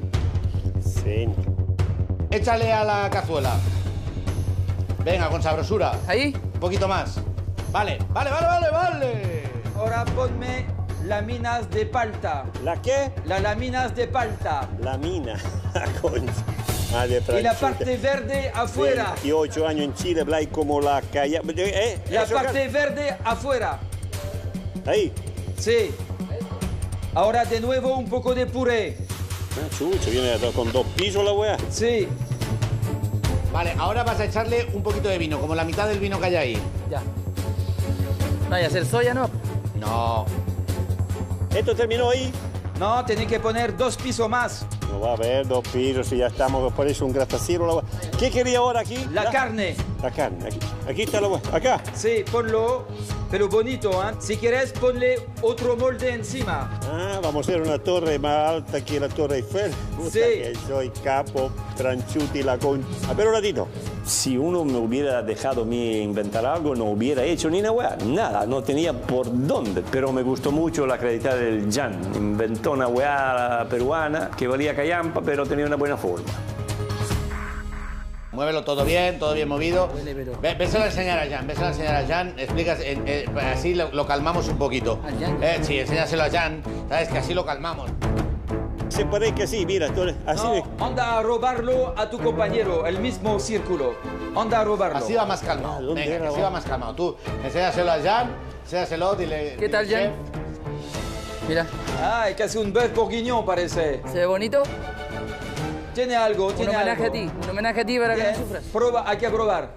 Sí. Échale a la cazuela. Venga, con sabrosura. ¿Ahí? Un poquito más. Vale, vale, vale, vale, vale. Ahora ponme láminas de palta. ¿La qué? Las láminas de palta. La mina. Concha. Madre Y la franchute. parte verde afuera. 28 años en Chile, habláis como la calla. La eso, parte verde afuera. Ahí. Sí. Ahora de nuevo un poco de puré. Ah, chucha, viene con 2 pisos la weá. Sí. Vale, ahora vas a echarle un poquito de vino, como la mitad del vino que hay ahí. Ya. No hay que hacer soya, ¿no? No. ¿Esto terminó ahí? No, tenés que poner 2 pisos más. No va a haber 2 pisos y ya estamos, por eso un grastacielo. La weá. ¿Qué quería ahora aquí? La carne. La carne, aquí. Aquí está la weá. Acá. Sí, ponlo, pero bonito, ¿eh? Si quieres, ponle otro molde encima. Ah, vamos a hacer una torre más alta que la Torre Eiffel. Puta Sí. que soy capo, tranchuti la concha. A ver un ratito. Si uno me hubiera dejado a mí inventar algo, no hubiera hecho ni una weá. Nada, no tenía por dónde. Pero me gustó mucho la creatividad del Jan. Inventó una weá peruana que valía callampa, pero tenía una buena forma. Muévelo todo bien movido. Huele, pero- Véselo a enseñar a Jan, véselo a enseñar a Jan. Explicas, así lo calmamos un poquito. ¿A Jan? Sí, enséñaselo a Jan. Sabes que así lo calmamos. Se parece que sí, mira, así No, de... anda a robarlo a tu compañero, el mismo círculo. Anda a robarlo. Así va más calmado. ¿Dónde Venga, era, que así va? va más calmado. Tú, enséñaselo a Jan, enséñaselo, dile... ¿Qué tal, dile, Jan? Mira, Ay, casi un bœuf bourguignon parece. ¿se ve bonito? Tiene algo, Un tiene homenaje algo. a ti. Un homenaje a ti para que Bien, no sufras. Proba, hay que probar.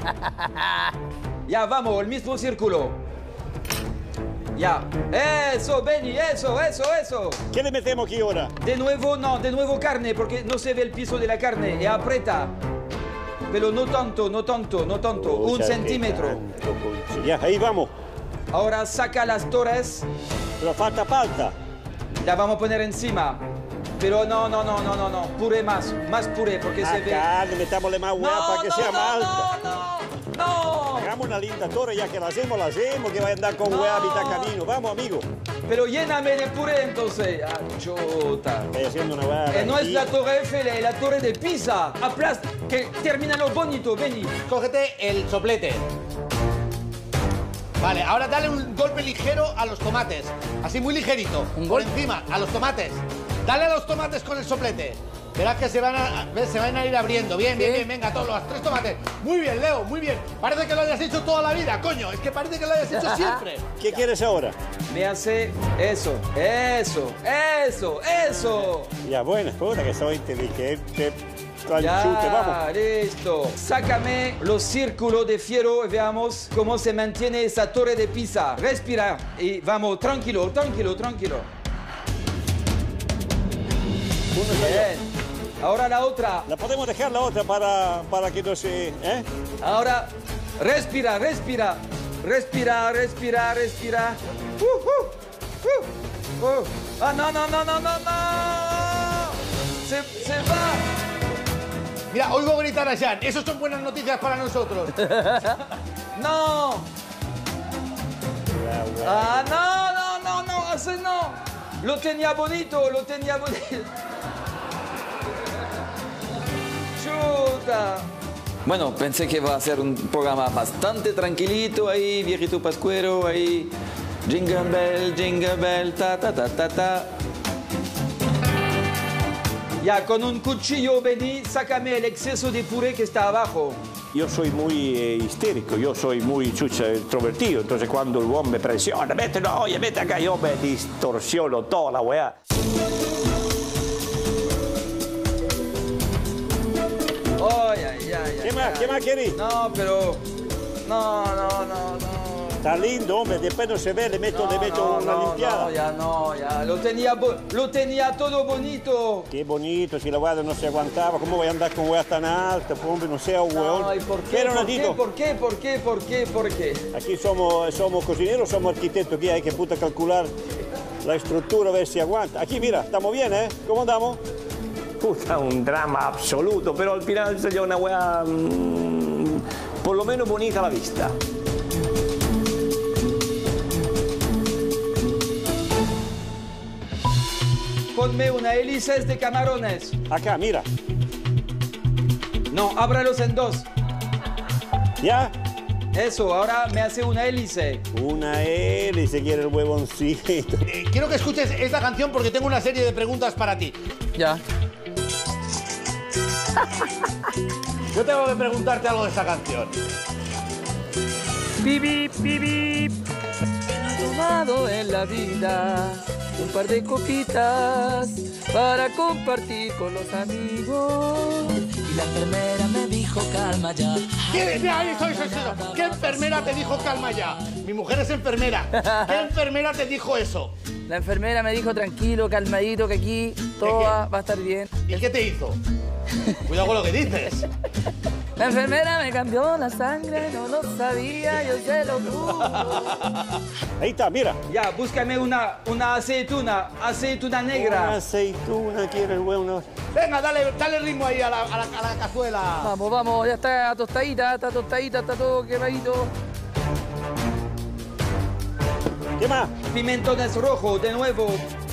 Ya, vamos, el mismo círculo. Ya. Eso, Benny, eso. ¿Qué le metemos aquí ahora? De nuevo carne, porque no se ve el piso de la carne. Y aprieta. Pero no tanto. Un Pucha, qué centímetro. tanto, concha. Ya, ahí vamos. Ahora saca las torres. Pero falta palta. La vamos a poner encima. Pero no. Puré más puré, porque se ve... Acá le metámosle más hueá para que sea más alta. No. Hagamos una linda torre, ya que la hacemos, que vaya a andar con No. hueá a mitad camino. Vamos, amigo. Pero lléname de puré entonces. Ah, chota. Estoy haciendo una hueá. No es aquí. la Torre Eiffel, es la Torre de Pisa. Aplasta, que termina lo bonito, Benny. Cógete el soplete. Vale, ahora dale un golpe ligero a los tomates. Así muy ligerito. ¿Un Por golpe? encima, a los tomates. Dale a los tomates con el soplete. Verás que se van a ir abriendo. Bien, venga, todos los 3 tomates. Muy bien, Leo, muy bien. Parece que lo hayas hecho toda la vida, coño. Es que parece que lo hayas hecho siempre. ¿Qué quieres ahora? Me hace eso. Ya, bueno, puta que soy inteligente. Tranchute, Ya, vamos. listo. Sácame los círculos de fierro y veamos cómo se mantiene esa torre de Pisa. Respira y vamos, tranquilo. Bien. Ahora la otra. La podemos dejar la otra para que no se... ¿eh? Ahora, respira. Ah, no. Se va. Mira, oigo gritar a Jan. Eso son buenas noticias para nosotros. No. Ah, no, ese no. Lo tenía bonito. Chuta. Bueno, pensé que va a ser un programa bastante tranquilito ahí, viejito pascuero, ahí. Jingle bell, ta, ta, ta, ta, ta. Ya, con un cuchillo, vení, sácame el exceso de puré que está abajo. Yo soy muy histérico, yo soy muy chucha extrovertido, entonces cuando el hombre me presiona, vete, no, oye, vete acá, yo me distorsiono toda la weá. Ay, ay, ay. ¿Qué más querés? No, pero... No. Está lindo, hombre, después no se ve, le meto una limpiada. No, ya. Lo tenía todo bonito. Qué bonito, si la weá no se aguantaba, ¿cómo voy a andar con weas tan altas, hombre? No sea un weón. Ay, ¿por qué? ¿Por qué? Aquí somos cocineros, somos arquitectos, aquí hay que calcular la estructura, a ver si aguanta. Aquí, mira, estamos bien, ¿eh? ¿Cómo andamos? Puta, un drama absoluto, pero al final salió una weá por lo menos bonita a la vista. Ponme una hélice de camarones. Acá, mira. No, ábralos en dos. ¿Ya? Eso, ahora me hace una hélice. Una hélice quiere el huevoncito. Quiero que escuches esta canción porque tengo una serie de preguntas para ti. Ya. Yo tengo que preguntarte algo de esta canción. Bip, bip, bip. He tomado en la vida un par de copitas para compartir con los amigos. Y la enfermera me dijo, calma ya. ¿Qué enfermera te dijo calma ya? Mi mujer es enfermera. ¿Qué enfermera te dijo eso? La enfermera me dijo, tranquilo, calmadito, que aquí todo va a estar bien. ¿Y qué te hizo? Cuidado con lo que dices. La enfermera me cambió la sangre, no lo sabía, yo se lo juro. Ahí está, mira. Ya, búscame una aceituna negra. Una aceituna quiere el huevo. Venga, dale ritmo ahí a la cazuela. Vamos, ya está tostadita, está todo quemadito. ¿Qué más? Pimentones rojos, de nuevo.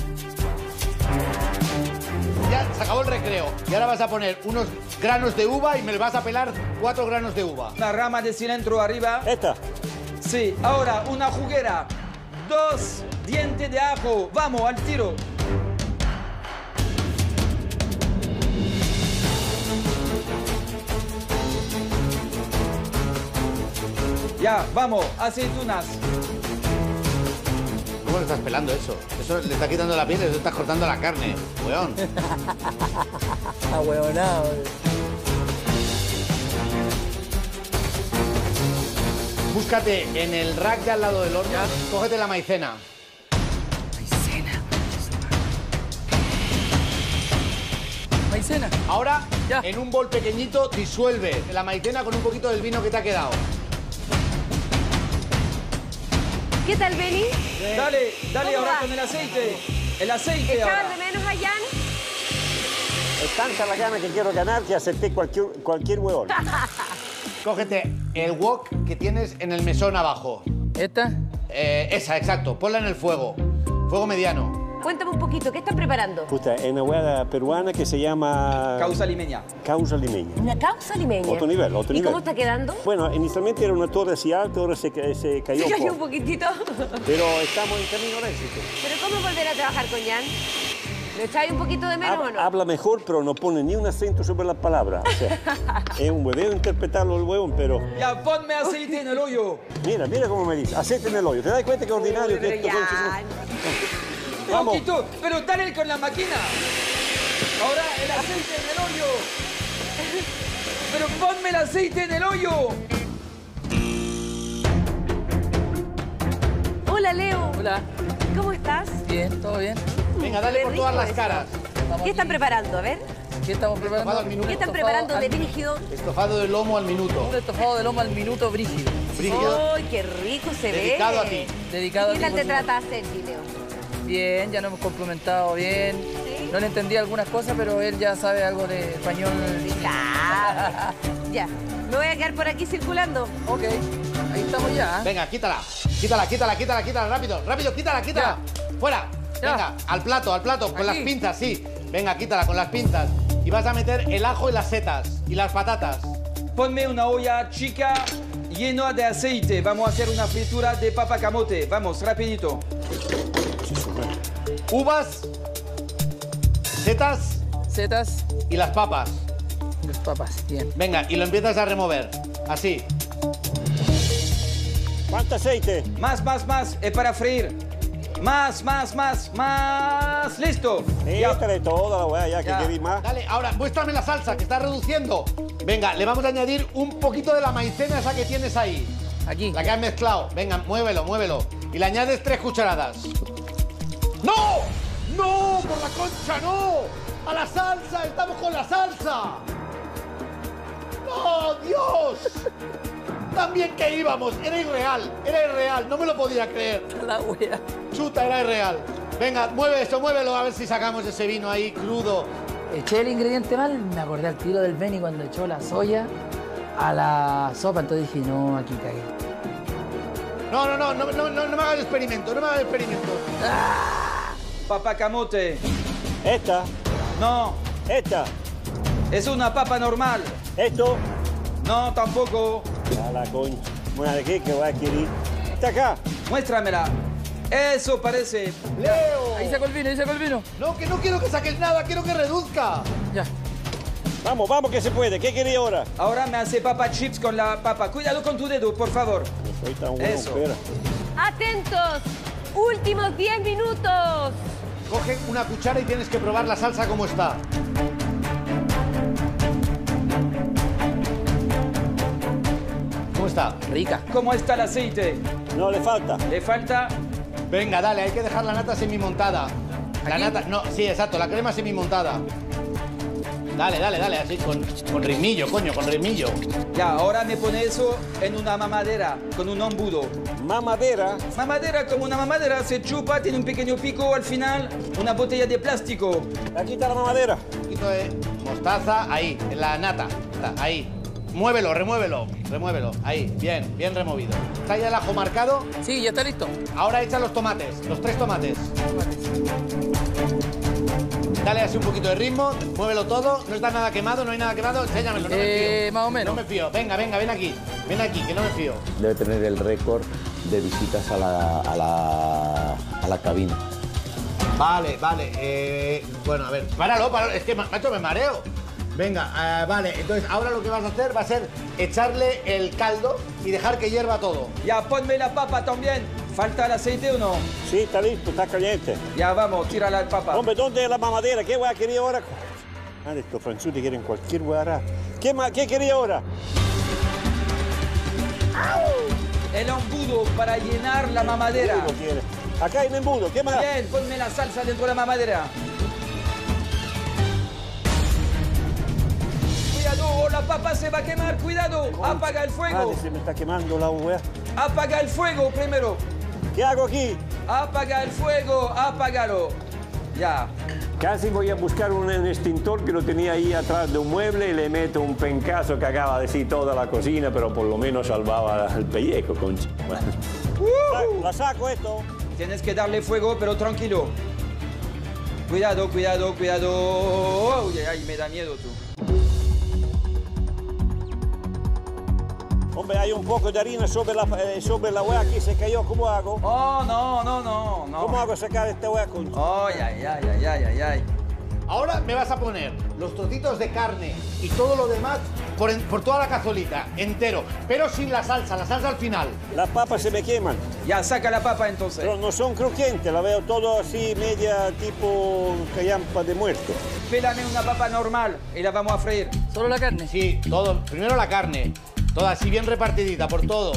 Ya se acabó el recreo. Y ahora vas a poner unos granos de uva y me vas a pelar 4 granos de uva. Una rama de cilantro arriba. ¿Esta? Sí, ahora una juguera. 2 dientes de ajo. Vamos, al tiro. Ya, vamos, aceitunas. ¿Cómo le estás pelando eso? Eso le está quitando la piel, le estás cortando la carne, weón. Ahueonado. Búscate en el rack de al lado del horno, cógete la maicena. Maicena. Ahora, en un bol pequeñito, disuelve la maicena con un poquito del vino que te ha quedado. ¿Qué tal, Beni? Dale ¿Cómo ahora va? con el aceite. El aceite ¿Echabas ahora. de menos a Jan? Es tanta la gana que quiero ganar que acepté cualquier huevón. Cógete el wok que tienes en el mesón abajo. ¿Esta? Esa, exacto. Ponla en el fuego. Fuego mediano. Cuéntame un poquito, ¿qué estás preparando? Puta, es una hueá peruana que se llama... Causa limeña. Causa limeña. Una causa limeña. Otro nivel. ¿Y cómo está quedando? Bueno, inicialmente era una torre así alta, ahora se cayó ¿Se un cayó un poco. poquitito? Pero estamos en camino al éxito. ¿Pero cómo volver a trabajar con Jan? ¿Le echáis un poquito de menos o no? Habla mejor, pero no pone ni un acento sobre las palabras. O sea, es un hueveo interpretarlo el huevón, pero... Ya, ponme aceite en el hoyo. Mira cómo me dice. Aceite en el hoyo. ¿Te das cuenta que ordinario que esto? Vamos. Poquito, pero dale con la máquina. Ahora el aceite en el hoyo. Pero ponme el aceite en el hoyo. Hola, Leo. Hola. ¿Cómo estás? Bien, todo bien. Venga, dale por todas las caras. ¿Qué están preparando? A ver. ¿Qué estamos preparando? Estofado al minuto. ¿Qué están preparando de brígido? Estofado de lomo al minuto. Un estofado de lomo al minuto brígido. Brígido. ¡Ay, qué rico se ve! Dedicado a ti. Dedicado ¿Qué a tal ti, te por trata Sergi, Leo? Bien, ya nos hemos complementado bien. ¿Sí? No le entendí algunas cosas, pero él ya sabe algo de español. Ya. Me voy a quedar por aquí circulando. Ok, ahí estamos ya. Venga, quítala. Quítala, rápido, quítala. Fuera. Ya. Venga, al plato, con Aquí. las pinzas, sí. Venga, quítala con las pinzas. Y vas a meter el ajo y las setas y las patatas. ponme una olla chica llena de aceite. Vamos a hacer una fritura de papa camote. Vamos, rapidito. Uvas, setas Setas y las papas. y las papas. Bien. Venga, y lo empiezas a remover. Así. ¿Cuánto aceite? Más. Es para freír. Más. Listo. Ya. Échale toda la weá ya que Ya. quede más. Dale, ahora muéstrame la salsa que está reduciendo. Venga, le vamos a añadir un poquito de la maicena esa que tienes ahí. Aquí. La que has mezclado. Venga, muévelo. Y le añades 3 cucharadas. ¡No! ¡No! ¡Por la concha, no! ¡A la salsa! ¡Estamos con la salsa! ¡No, Dios! Tan bien que íbamos. Era irreal. No me lo podía creer. La wea. Chuta, era irreal. Venga, muévelo, a ver si sacamos ese vino ahí crudo. Eché el ingrediente mal, me acordé al tiro del Beni cuando echó la soya a la sopa, entonces dije, no, aquí cagué. No me hagas experimento, Papa camote. Esta, No, esta, es una papa normal. esto. No, tampoco. A la concha. Bueno, ¿de qué voy a adquirir? Está acá. Muéstramela. Eso parece. ¡Leo! Ahí sacó el vino. No, que no quiero que saques nada, quiero que reduzca. Ya. Vamos, que se puede. ¿Qué quería ahora? Ahora me hace papa chips con la papa. Cuidado con tu dedo, por favor. Soy tan bueno, Eso. espera. ¡Atentos! ¡Últimos 10 minutos! Coge una cuchara y tienes que probar la salsa como está. ¿Cómo está? Rica. ¿Cómo está el aceite? No, le falta. ¿Le falta? Venga, dale, hay que dejar la nata semimontada. La nata, no, sí, exacto, la crema semimontada. Dale, así, con ritmillo, coño, con ritmillo. Ya, ahora me pone eso en una mamadera, con un embudo. Mamadera. Mamadera, como una mamadera, se chupa, tiene un pequeño pico al final, una botella de plástico. Aquí está la mamadera. Un poquito de mostaza, ahí, en la nata, ahí. Muévelo, remuévelo, ahí, bien removido. ¿Está ya el ajo marcado? Sí, ya está listo. Ahora echa los tomates, los 3 tomates. Dale así un poquito de ritmo, muévelo todo, no está nada quemado, no hay nada quemado, enséñamelo, no me fío. Más o menos. No me fío, venga, ven aquí, que no me fío. Debe tener el récord de visitas a la cabina. Vale, bueno, a ver, páralo, es que, macho, me mareo. Venga, vale, entonces ahora lo que vas a hacer va a ser echarle el caldo y dejar que hierva todo. Ya, ponme la papa también. ¿Falta el aceite o no? Sí, está listo, está caliente. Ya, vamos, tira la papa. Hombre, ¿dónde es la mamadera? ¿Qué voy a querer ahora? Ah, estos franceses quieren cualquier hueá. ¿Qué quería ahora? El embudo para llenar la mamadera. Embudo quiere. Acá hay un embudo, ¿qué más? Bien, ponme la salsa dentro de la mamadera. Cuidado, la papa se va a quemar, cuidado. Apaga el fuego. Se me está quemando la hueá. Apaga el fuego primero. ¿Qué hago aquí? Apaga el fuego, apágalo. Ya. Casi voy a buscar un extintor que lo tenía ahí atrás de un mueble y le meto un pencazo que acaba de decir toda la cocina, pero por lo menos salvaba el pellejo, concha. Bueno. La saco esto. Tienes que darle fuego, pero tranquilo. Cuidado. Oh, ay, me da miedo tú. Hombre, hay un poco de harina sobre la hueá que se cayó. ¿Cómo hago? Oh, no. ¿Cómo hago sacar esta hueá, concha? Ay. Ahora me vas a poner los trocitos de carne y todo lo demás por toda la cazuelita, entero, pero sin la salsa al final. Las papas se me queman. Ya, saca la papa entonces. Pero no son crujientes, la veo todo así, media tipo callampa de muerto. Pélame una papa normal y la vamos a freír. ¿Solo la carne? Sí, todo. Primero la carne, toda así bien repartidita por todo.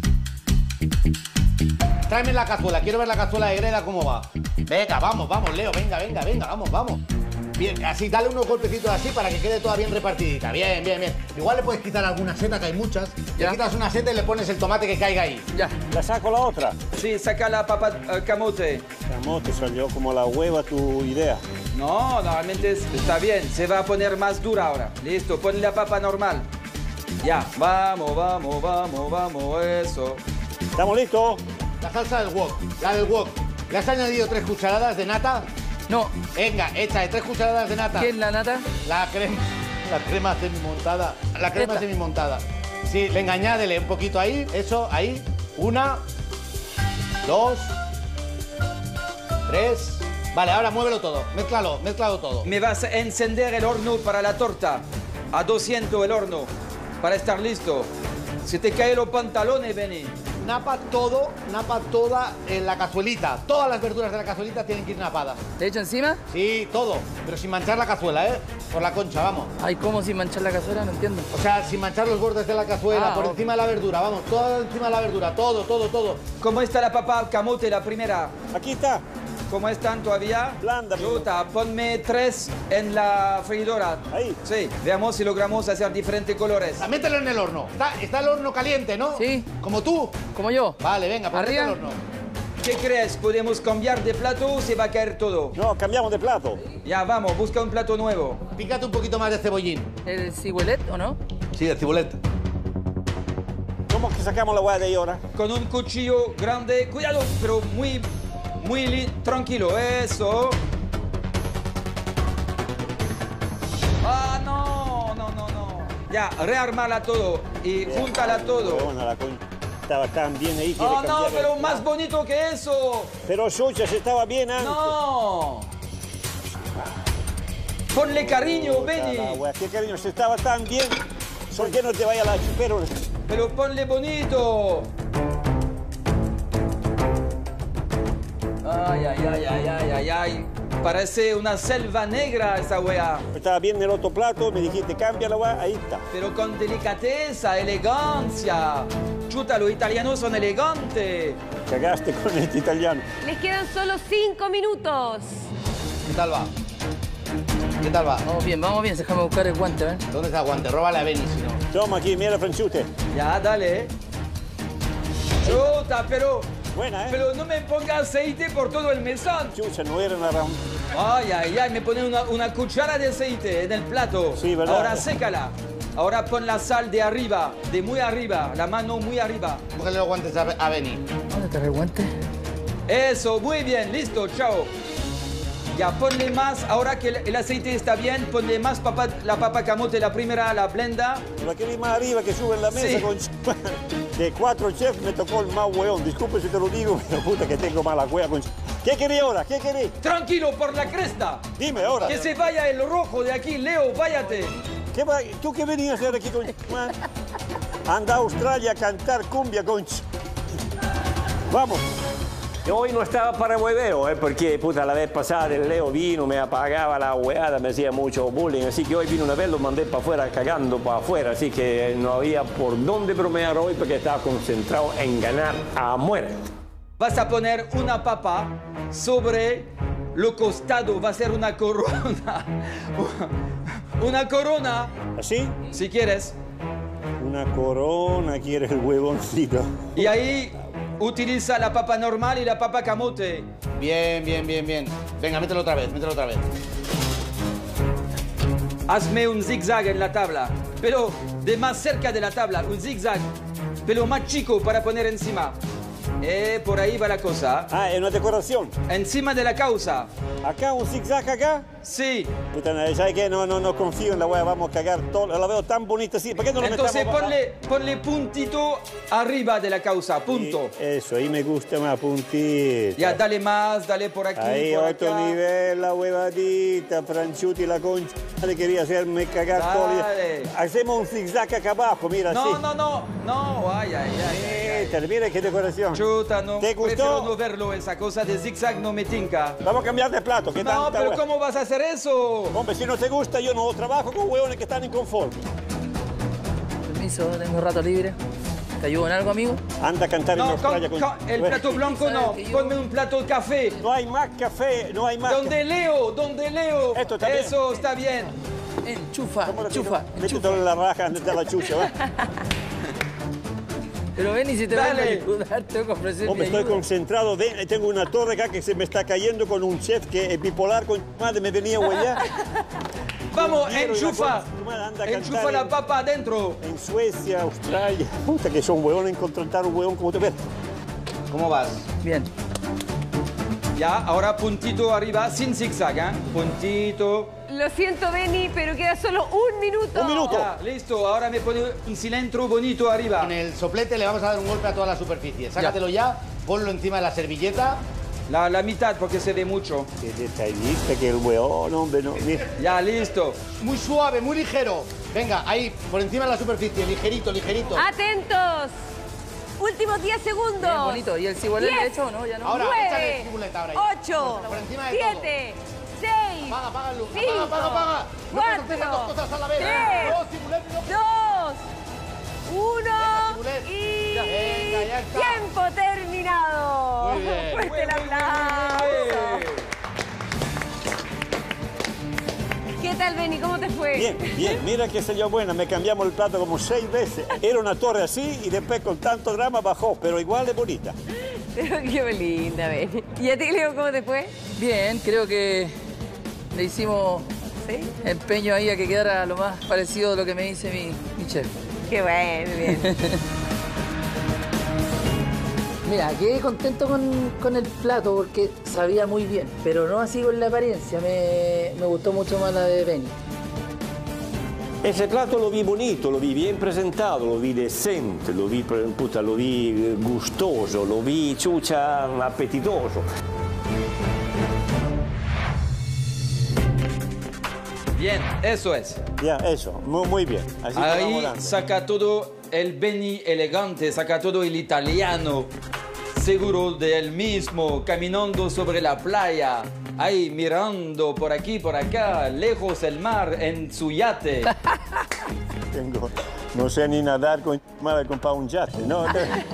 Tráeme la cazuela, quiero ver la cazuela de greda cómo va. Venga, vamos, Leo, venga, vamos. Bien, así, dale unos golpecitos así para que quede toda bien repartidita. Bien. Igual le puedes quitar alguna seta, que hay muchas. Le quitas una seta y le pones el tomate que caiga ahí. Ya. ¿La saco la otra? Sí, saca la papa camote. Camote, salió como la hueva tu idea. No, normalmente está bien. Se va a poner más dura ahora. Listo, pon la papa normal. Ya, vamos, eso. ¿Estamos listos? La salsa del wok, la del wok. ¿Le has añadido 3 cucharadas de nata? No. Venga, echa de 3 cucharadas de nata. ¿Qué es la nata? La crema. La crema semi-montada. La crema semi-montada. Sí, venga, añádele un poquito ahí. Eso, ahí. 1, 2, 3. Vale, ahora muévelo todo. Mézclalo todo. Me vas a encender el horno para la torta. A 200 el horno. Para estar listo. Se te caen los pantalones, Benny. Napa toda en la cazuelita. Todas las verduras de la cazuelita tienen que ir napadas. ¿Te echo encima? Sí, todo. Pero sin manchar la cazuela, ¿eh? Por la concha, vamos. Ay, ¿cómo sin manchar la cazuela? No entiendo. O sea, sin manchar los bordes de la cazuela, por encima de la verdura, vamos. Todo encima de la verdura, todo. ¿Cómo está la papa camote, la primera? Aquí está. ¿Cómo están todavía? Blanda. Chuta, ponme 3 en la freidora. Ahí. Sí, veamos si logramos hacer diferentes colores. Mételo en el horno. Está el horno caliente, ¿no? Sí. ¿Como tú? Como yo. Vale, venga, pues ¿Arriba? mételo al horno. ¿Qué crees? ¿Podemos cambiar de plato o se va a caer todo? No, cambiamos de plato. Ya, vamos, busca un plato nuevo. Pícate un poquito más de cebollín. ¿El cibulet o no? Sí, el cibulet. ¿Cómo que sacamos la hueá de ahí ahora? Con un cuchillo grande, cuidado, pero muy tranquilo, eso. Ah, no. Ya, rearmala todo y júntala todo. Bueno, la concha estaba tan bien ahí que Oh, no, pero más bonito que eso. Pero Xuxa, se estaba bien antes. No. Ponle cariño, Benny. Qué cariño, se estaba tan bien. ¿Por qué no te vaya la chupero? Pero ponle bonito. Ay. Parece una selva negra esa wea. Estaba bien en el otro plato, me dijiste, cambia la hueá, ahí está. Pero con delicadeza, elegancia. Chuta, los italianos son elegantes. Cagaste con este italiano. Les quedan solo 5 minutos. ¿Qué tal va? ¿Qué tal va? Vamos bien, déjame buscar el guante, ¿ven? ¿Dónde está el guante? Róbale a Benny, si no. Toma aquí, mira, Franchute. Ya, dale. Chuta, pero Buena, ¿eh? Pero no me ponga aceite por todo el mesón. Chucha, no era una round. Ay, me pone una cuchara de aceite en el plato. Sí, ¿verdad? Ahora sécala. Ahora pon la sal de arriba, de muy arriba, la mano muy arriba. Cógele los guantes a Benny. ¿Dónde está el guante? Eso, muy bien, listo, chao. Ya, ponle más, ahora que el aceite está bien, ponle más la papa camote, la primera, la blenda. Pero aquí más arriba que sube en la mesa Sí. con... De 4 chefs me tocó el más hueón. Disculpe si te lo digo, pero puta que tengo mala hueá con... ¿Qué quería ahora? ¿Qué quería? Tranquilo, por la cresta. Dime ahora. Que se vaya el rojo de aquí, Leo, váyate. ¿Tú qué venías a hacer aquí con... Anda a Australia a cantar cumbia con... Vamos. Yo hoy no estaba para hueveo, porque puta, la vez pasada el Leo vino, me apagaba la hueada, me hacía mucho bullying, así que hoy vino una vez, lo mandé para afuera, cagando para afuera, así que no había por dónde bromear hoy porque estaba concentrado en ganar a muerte. Vas a poner una papa sobre lo costado, va a ser una corona. Una corona. ¿Así? Si quieres. Una corona, quiere el huevoncito. Y ahí utiliza la papa normal y la papa camote. Bien. Venga, mételo otra vez. Hazme un zigzag en la tabla, pero de más cerca de la tabla, un zigzag, pero más chico para poner encima. Por ahí va la cosa. Ah, es una decoración. Encima de la causa. ¿Acá un zigzag acá? Sí. Puta, ¿sabes qué? No confío en la hueá, vamos a cagar todo. La veo tan bonita así. ¿Por qué no lo Entonces metamos abajo? ponle puntito arriba de la causa, punto. Sí, eso, ahí me gusta más puntito. Ya, dale más, dale por aquí, Ahí por otro acá. nivel, la huevadita, Franchuti, la concha. Le quería hacerme cagar todo el Dale. día. Hacemos un zigzag acá abajo, mira, así. No, ay. Mira qué decoración. Chuta, no, ¿Te gustó? prefiero no verlo, esa cosa de zigzag no me tinca. Vamos a cambiar de plato, ¿qué No, tanta pero hueá? ¿cómo vas a hacer eso? Hombre, si no te gusta, yo no trabajo con hueones que están inconformes. Permiso, tengo un rato libre. ¿Te ayudo en algo, amigo? Anda a cantar en No, Australia con... el plato blanco no, ponme un plato de café. No hay más café, no hay más... ¿Dónde Leo? Esto está bien. Eso está bien. Enchufa. Métetelo en la raja antes de la chucha, ¿va? Pero ven y si te Dale. van a ayudar, tengo que ofrecer Hombre, mi estoy ayuda. concentrado. Tengo una torre acá que se me está cayendo con un chef que es bipolar, con madre me venía a huellar. Vamos, Quiero ir a enchufa. anda a cantar Enchufa la papa adentro. En Suecia, Australia. Puta que son hueones, contratar un hueón como te ves. ¿Cómo vas? Bien. Ya, ahora puntito arriba, sin zigzag, ¿eh? Puntito. Lo siento, Beni, pero queda solo un minuto. ¡Un minuto! Ya, listo, ahora me pone un cilantro bonito arriba. Con el soplete le vamos a dar un golpe a toda la superficie. Sácatelo ya, ponlo encima de la servilleta. La mitad, porque se ve mucho. Qué detallista que el weón, hombre, no, mira. Ya, listo. Muy suave, muy ligero. Venga, ahí, por encima de la superficie, ligerito, ligerito. ¡Atentos! Últimos 10 segundos. Bien bonito. ¿Y el cibolé 10, le he hecho o no? Ya no. Ahora, 9, échale cibuleta ahora ya. 8, Por encima de 7, 6, Apaga, apaga el luz. 5, Apaga, apaga. No puedes hacer las 4, dos cosas a la vez. 3, No, cibulet, no. 2, 1 cibulet. y... Venga, ya está. ¡Tiempo terminado! Muy bien. ¡Fuerte el aplauso! ¿Qué tal, Beni? ¿Cómo te fue? Bien, bien, mira que salió buena, me cambiamos el plato como 6 veces. Era una torre así y después con tanto drama bajó, pero igual es bonita. Pero qué linda, Beni. ¿Y a ti, Leo, cómo te fue? Bien, creo que le hicimos ¿Sí? empeño ahí a que quedara lo más parecido a lo que me dice mi chef. Qué bueno, bien. Mira, quedé contento con el plato porque sabía muy bien, pero no así con la apariencia. Me gustó mucho más la de Beni. Ese plato lo vi bonito, lo vi bien presentato, lo vi decente, lo vi, puta, lo vi gustoso, lo vi chucha appetitoso. Bien, eso es. Ya, eso, muy bien. Así que vamos Ahí dando. saca todo el Beni elegante, saca todo el italiano, seguro de él mismo, caminando sobre la playa, ahí mirando por aquí, por acá, lejos el mar en su yate. No sé ni nadar con madre comprar un yate, ¿no?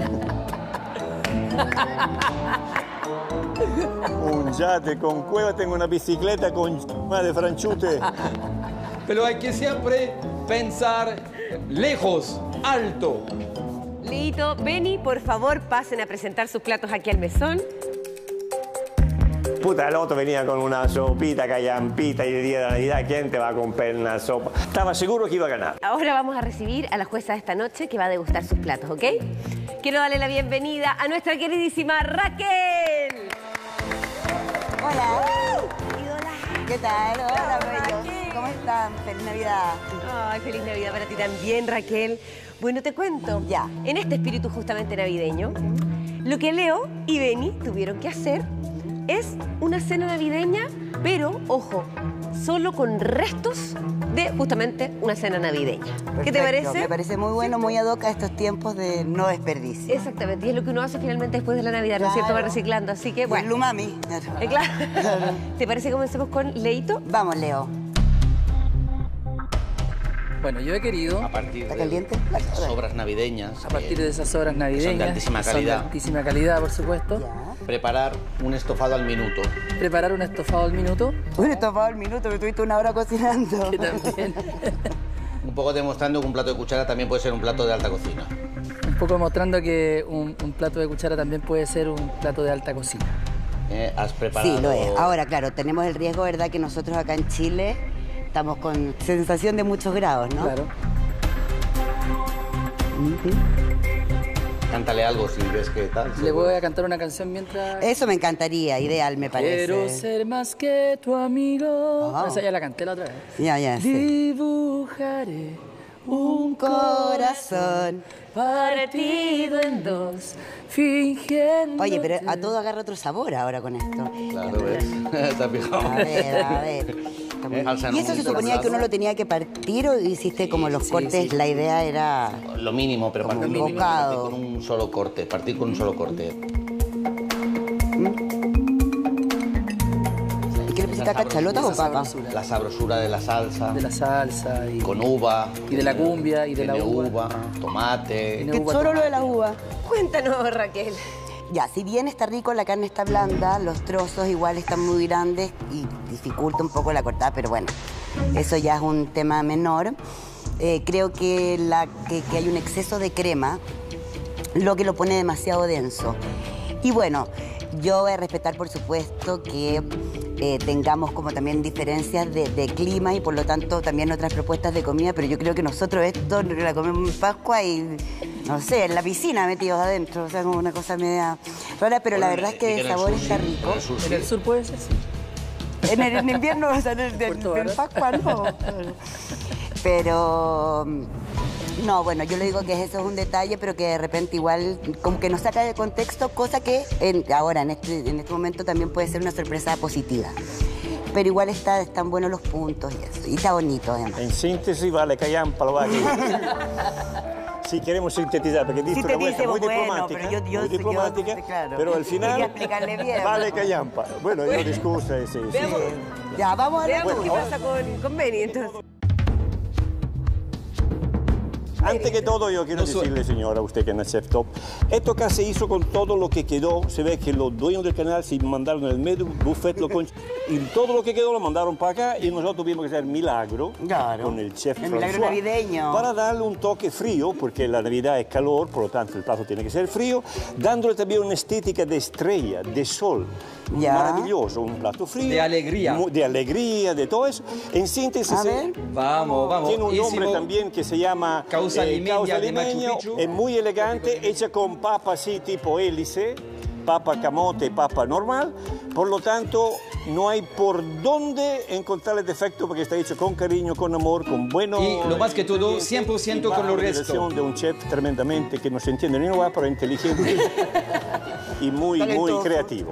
Un yate con cueva, tengo una bicicleta con madre franchute. Pero hay que siempre pensar lejos, alto. Leito, Beni, por favor, pasen a presentar sus platos aquí al mesón. Puta, el otro venía con una sopita callampita y el día de la Navidad, ¿quién te va a comprar una sopa? Estaba seguro que iba a ganar. Ahora vamos a recibir a la jueza de esta noche que va a degustar sus platos, ¿ok? Quiero darle la bienvenida a nuestra queridísima Raquel. Hola. Ídola. ¿Qué tal? Hola, Raquel. bellos. ¿Cómo están? Feliz Navidad. Ay, feliz Navidad para ti también, Raquel. Bueno, te cuento. Ya. En este espíritu justamente navideño, lo que Leo y Beni tuvieron que hacer es una cena navideña, pero, ojo, solo con restos de justamente una cena navideña. ¿Qué te Perfecto. parece? Me parece muy bueno, muy ad hoc a estos tiempos de no desperdicio. Exactamente, y es lo que uno hace finalmente después de la Navidad, ¿no es cierto? Va reciclando, así que Bueno. bueno. El umami. Claro. ¿Te parece que comencemos con Leito? Vamos, Leo. Bueno, yo he querido, A partir ¿Está de caliente? las sobras navideñas, a partir de esas obras navideñas, son de altísima que son calidad. de altísima calidad, por supuesto, Ya. preparar un estofado al minuto. preparar un estofado al minuto, Bueno, estofado al minuto, me tuviste una hora cocinando. que también Un poco demostrando que un plato de cuchara también puede ser un plato de alta cocina. un poco mostrando que un plato de cuchara también puede ser un plato de alta cocina. Has preparado... Sí, lo es. Ahora, claro, tenemos el riesgo, ¿verdad?, que nosotros acá en Chile estamos con sensación de muchos grados, ¿no? Claro. Cántale algo si ves que tal. Le voy a cantar una canción mientras... Eso me encantaría, ideal, me parece. Quiero ser más que tu amigo. Ah. Esa ya la canté la otra vez. Ya, sí. Dibujaré un Corazón. partido en dos, fingiendo. Oye, pero a todo agarra otro sabor ahora con esto. Claro, ¿ves? ¿Te has fijado? A ver. Está muy bien. Salsa en ¿Y eso un se suponía que uno colorado. lo tenía que partir o hiciste Sí, como los sí, cortes? sí. La idea era... Lo mínimo, pero Como partir un bocado. con un solo corte. Partir con un solo corte. ¿Y qué le pusiste acá, chalotas o papa? La sabrosura de la salsa. De la salsa y Con uva. Y de la cumbia, y de la tiene uva. tomate. Tiene Que uva, solo lo de tomate. la uva. Cuéntanos, Raquel. Ya, si bien está rico, la carne está blanda, los trozos igual están muy grandes y dificulta un poco la cortada, pero bueno, eso ya es un tema menor. Creo que hay un exceso de crema, lo que lo pone demasiado denso. Y bueno, yo voy a respetar, por supuesto, que tengamos como también diferencias de clima y por lo tanto también otras propuestas de comida, pero yo creo que nosotros esto la comemos en Pascua y, no sé, en la piscina metidos adentro, o sea, como una cosa media rara, pero la verdad es que de sabor está rico. En el sur puede ser, sí. En invierno, o sea, en Pascua no. Pero... No, bueno, yo le digo que eso es un detalle, pero que de repente igual como que nos saca de contexto, cosa que ahora, en este momento, también puede ser una sorpresa positiva. Pero igual están buenos los puntos y eso. Y está bonito, además. En síntesis, vale callampa, lo va aquí. Si queremos sintetizar, porque dice una cosa muy diplomática, muy diplomática, pero al final explicarle bien, vale callampa. Bueno, yo discurso, sí. Ya, vamos a ver. Veamos qué pasa con Beni, entonces. Antes que todo, yo quiero decirle, señora, usted que es una chef top, esto acá se hizo con todo lo que quedó. Se ve que los dueños del canal se mandaron el medio buffet, y todo lo que quedó lo mandaron para acá y nosotros tuvimos que hacer milagro con el chef el milagro navideño. Para darle un toque frío, porque la Navidad es calor, por lo tanto el plato tiene que ser frío, dándole también una estética de estrella, de sol. Maravilloso, un plato frío. De alegría. De alegría, de todo eso. En síntesis, vamos. Tiene un nombre también que se llama Causa limeña de Machu Picchu. Es muy elegante, hecha con papa así tipo hélice, papa camote, papa normal. Por lo tanto, no hay por dónde encontrarle defecto porque está hecho con cariño, con amor, con bueno. Y lo más que todo, 100% con lo resto. De un chef tremendamente que no se entiende ni nada, pero inteligente y muy creativo.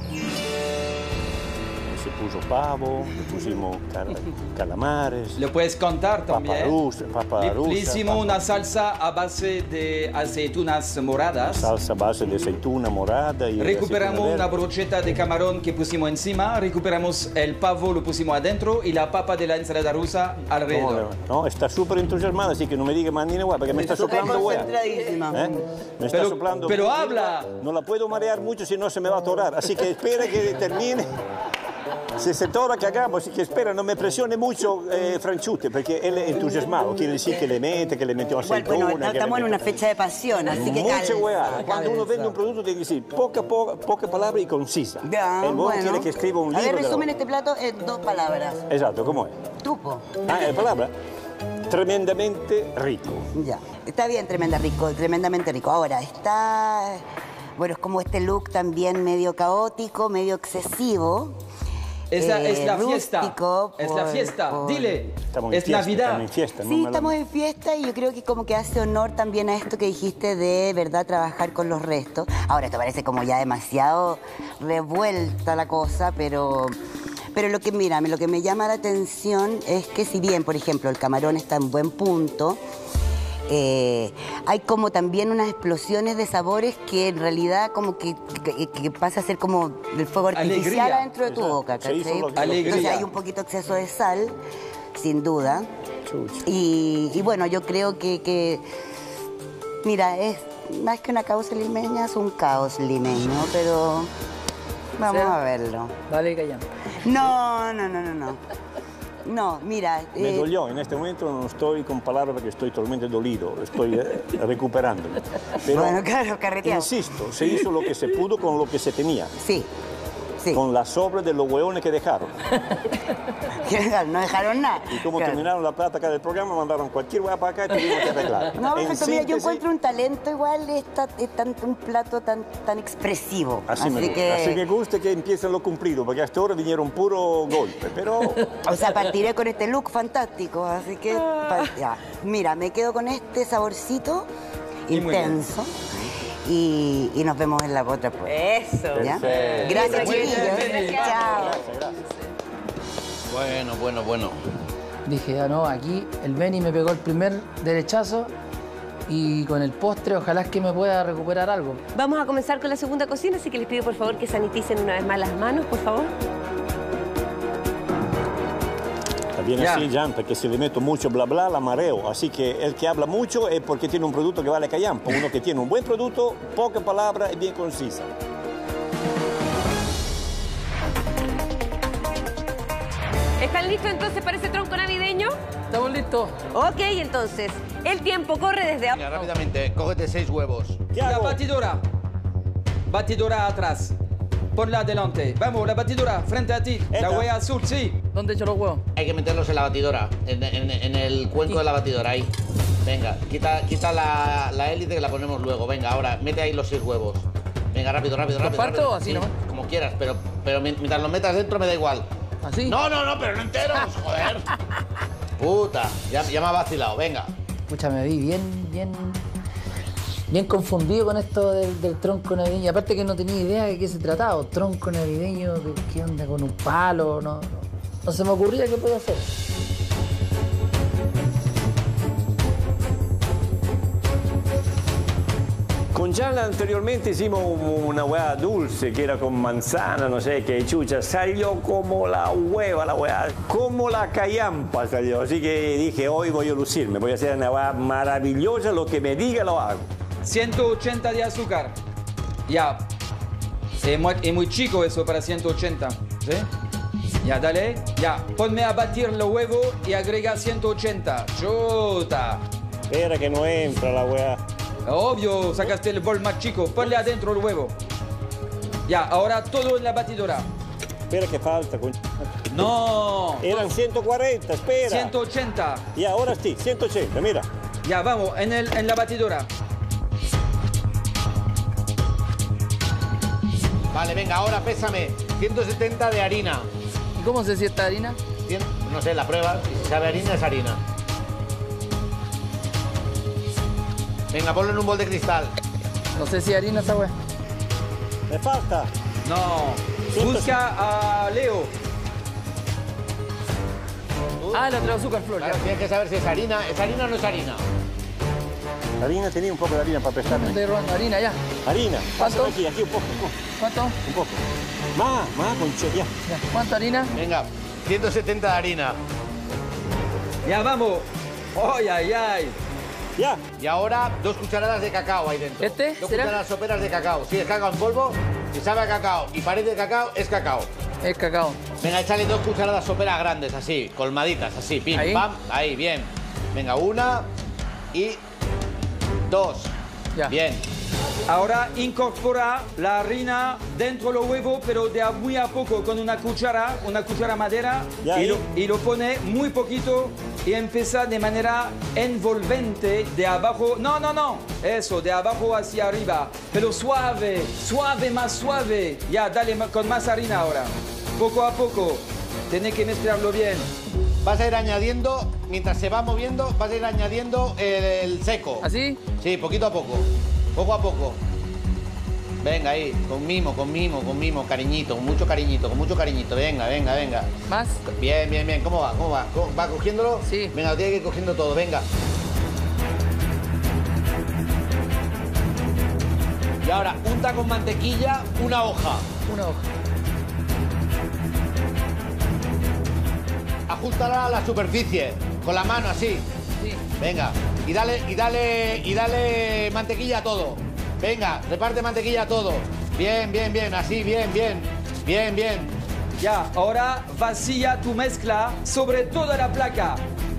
Se puso pavo, le pusimos calamares. Lo puedes contar también. Papa rusa. Le hicimos una salsa a base de aceitunas moradas. Salsa a base de aceituna morada. Y recuperamos una brocheta de camarón que pusimos encima. Recuperamos el pavo, lo pusimos adentro y la papa de la ensalada rusa alrededor. No, está súper entusiasmada, así que no me diga más ni nada, porque me está soplando hueá. Me está soplando. Pero habla. No la puedo marear mucho, si no se me va a atorar. Así que espera que termine. Si se tora que hagamos, que espera, no me presione mucho Franchute, porque él es entusiasmado, quiere decir que le metió aceituna. Bueno, estamos en una fecha de pasión, así que mucha hueá. Cuando uno vende un producto tiene que decir poca palabra y concisa. El modo quiere que escriba un libro. A ver, resumen este plato en 2 palabras. Exacto, ¿cómo es? Tupo. Palabra. Tremendamente rico. Ya, está bien, tremendamente rico. Ahora, está... Bueno, es como este look también medio caótico, medio excesivo. Es la fiesta. Es la fiesta. Dile. Es Navidad. Estamos en fiesta. Sí, estamos en fiesta y yo creo que como que hace honor también a esto que dijiste de, verdad, trabajar con los restos. Ahora, esto parece como ya demasiado revuelta la cosa, pero lo que me llama la atención es que si bien, por ejemplo, el camarón está en buen punto, hay como también unas explosiones de sabores que en realidad como que pasa a ser como el fuego artificial adentro de tu boca, ¿cachai? Entonces hay un poquito exceso de sal, sin duda. Y bueno, yo creo que mira, es más que una causa limeña, es un caos limeño, pero vamos a verlo. Vale, callamos. No, mira... Me dolió, en este momento no estoy con palabras porque estoy totalmente dolido, estoy recuperándolo. Pero, bueno, claro, carreteado. Insisto, se hizo lo que se pudo con lo que se tenía. Sí. Con las sobras de los hueones que dejaron. No dejaron nada. Y como terminaron la plata acá del programa, mandaron cualquier hueá para acá y tuvimos que arreglar. No, perfecto, mira, yo encuentro un talento igual, un plato tan expresivo. Así que guste que empiecen lo cumplido, porque hasta ahora vinieron puro golpe, pero... O sea, partiré con este look fantástico, así que... Ya. Mira, me quedo con este saborcito intenso. Y nos vemos en la otra prueba. Eso. ¿Ya? Gracias, chiquillos. Chao. Gracias. Bueno. Dije, no, aquí el Beni me pegó el primer derechazo y con el postre ojalá es que me pueda recuperar algo. Vamos a comenzar con la segunda cocina, así que les pido por favor que saniticen una vez más las manos, por favor. Viene así, Jan, porque si le meto mucho bla bla, la mareo. Así que el que habla mucho es porque tiene un producto que vale callampa. Uno que tiene un buen producto, poca palabra y bien concisa. ¿Están listos entonces para ese tronco navideño? ¿Estamos listos? Ok, entonces, el tiempo corre desde ahora. Mira, rápidamente, cógete 6 huevos. La batidora. Batidora atrás. ponla adelante. Vamos, la batidora, frente a ti. La huella azul, sí. ¿Dónde he hecho los huevos? Hay que meterlos en la batidora, en el cuenco de la batidora, ahí. Venga, quita la élite que la ponemos luego. Venga, ahora, mete ahí los 6 huevos. Venga, rápido. ¿Los parto o así, sí, no? Como quieras, pero mientras los metas dentro me da igual. ¿Así? No, pero no enteros, joder. Puta, ya me ha vacilado, venga. Escucha, me vi bien confundido con esto del tronco navideño. Aparte que no tenía idea de qué se trataba. Tronco navideño, de qué onda, con un palo, no se me ocurría qué podía hacer. Con Jan anteriormente hicimos una hueá dulce que era con manzana, no sé qué chucha. Salió como la hueá, como la callampa salió. Así que dije, hoy voy a lucirme, voy a hacer una hueá maravillosa, lo que me diga lo hago. 180 de azúcar. Ya. Es muy chico eso para 180. ¿Sí? Ya, dale. Ya, ponme a batir los huevos y agrega 180. Chuta. Espera que no entra la hueá. Obvio, sacaste el bol más chico. Ponle adentro el huevo. Ya, ahora todo en la batidora. Espera que falta, coño. No. Eran 140, espera. 180. Y ahora sí, 180, mira. Ya, vamos, en la batidora. Vale, venga, ahora pésame 170 de harina. ¿Y cómo sé si esta harina? No sé, la prueba. Si sabe harina, es harina. Venga, ponlo en un bol de cristal. No sé si harina esa weá. Me falta. No. Busca a Leo. Le traigo azúcar, Flor. Claro, tienes que saber si es harina o no es harina. La harina, tenía un poco de harina para prestarme. Estoy robando harina ya. Harina. ¿Cuánto? Aquí un poco. ¿Cuánto? Un poco. Más, concho, ya. ¿Cuánto harina? Venga, 170 de harina. Ya, vamos. Ay. Ya. Y ahora 2 cucharadas de cacao ahí dentro. ¿Este? 2 ¿Será? cucharadas soperas de cacao. Si es cacao en polvo, si sabe a cacao y parece cacao, es cacao. Es cacao. Venga, échale 2 cucharadas soperas grandes, así, colmaditas, así, pim, ¿Ahí? pam. Ahí, bien. Venga, 1 y 2. Ya. Bien. Ahora incorpora la harina dentro del huevo, pero de a muy a poco, con una cuchara madera, Ya, y lo pone muy poquito y empieza de manera envolvente de abajo. No. Eso, de abajo hacia arriba. Pero suave, más suave. Ya, dale con más harina ahora. Poco a poco. Tienes que mezclarlo bien. Vas a ir añadiendo, mientras se va moviendo, vas a ir añadiendo el seco. ¿Así? Sí, poquito a poco. Poco a poco. Venga ahí, con mimo, cariñito, con mucho cariñito. Venga. ¿Más? Bien. ¿Cómo va? ¿Va cogiéndolo? Sí. Venga, lo tiene que ir cogiendo todo, venga. Y ahora, unta con mantequilla una hoja. Una hoja. Ajustala a la superficie, con la mano así. Sí. Venga, y dale mantequilla a todo. Venga, reparte mantequilla a todo. Bien, así, bien. Ya, ahora vacía tu mezcla sobre toda la placa.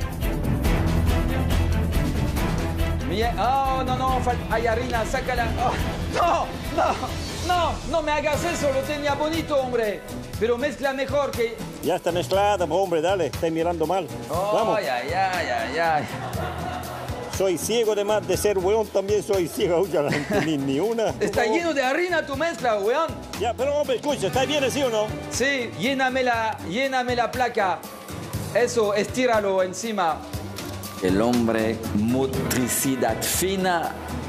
Bien. Oh, no, hay harina, sácala. Oh, no me hagas eso, lo tenía bonito, hombre. Pero mezcla mejor que... Ya está mezclada, hombre, dale, estáis mirando mal. Vamos. Ay. Soy ciego, además de ser weón, también soy ciego. Ya no entendí ni una. Está lleno de harina tu mezcla, weón. Ya, pero hombre, escucha, ¿está bien así o no? Sí, lléname la placa. Eso, estíralo encima. El hombre, motricidad fina,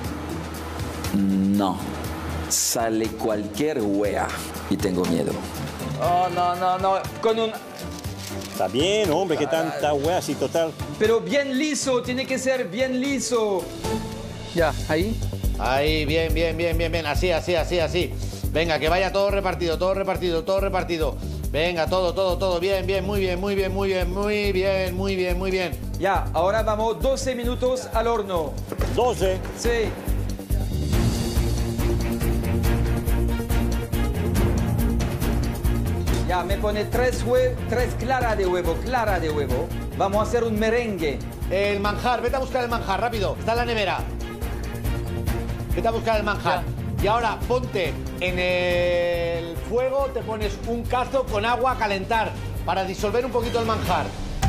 no. Sale cualquier wea y tengo miedo. Oh, no. Con un... Está bien, hombre, que tanta weá así total. Pero bien liso, tiene que ser bien liso. Ya, ahí. Ahí, bien. Así. Venga, que vaya todo repartido. Venga, todo. Bien, muy bien. Ya, ahora vamos 12 minutos al horno. 12. Sí. Ya, me pone 3 claras de huevo. Vamos a hacer un merengue. El manjar, vete a buscar el manjar, rápido. Está en la nevera. Vete a buscar el manjar. Y ahora ponte en el fuego, te pones un cazo con agua a calentar para disolver un poquito el manjar.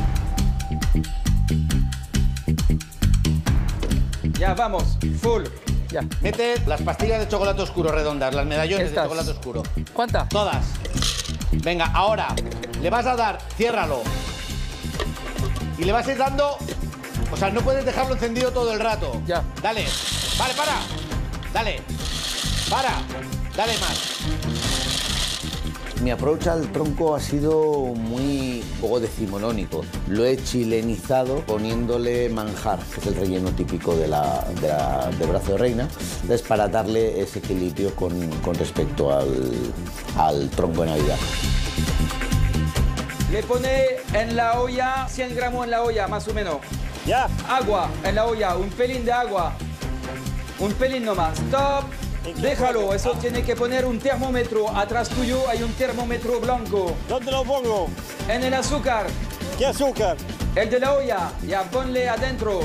Ya, vamos, full. Ya. Mete las pastillas de chocolate oscuro redondas, las medallones de chocolate oscuro. ¿Cuántas? Todas. Venga, ahora le vas a dar, ciérralo. Y le vas a ir dando... O sea, no puedes dejarlo encendido todo el rato. Ya. Dale. Vale, para. Dale. Para. Dale más. Mi approach al tronco ha sido muy un poco decimonónico. Lo he chilenizado poniéndole manjar, que es el relleno típico de brazo de reina, entonces para darle ese equilibrio con respecto al tronco de Navidad. Le pone en la olla, 100 gramos en la olla, más o menos. Ya. Agua en la olla, un pelín de agua. Un pelín nomás. Stop. Déjalo, eso tiene que poner un termómetro. Atrás tuyo hay un termómetro blanco. ¿Dónde lo pongo? En el azúcar. ¿Qué azúcar? El de la olla. Ya, ponle adentro.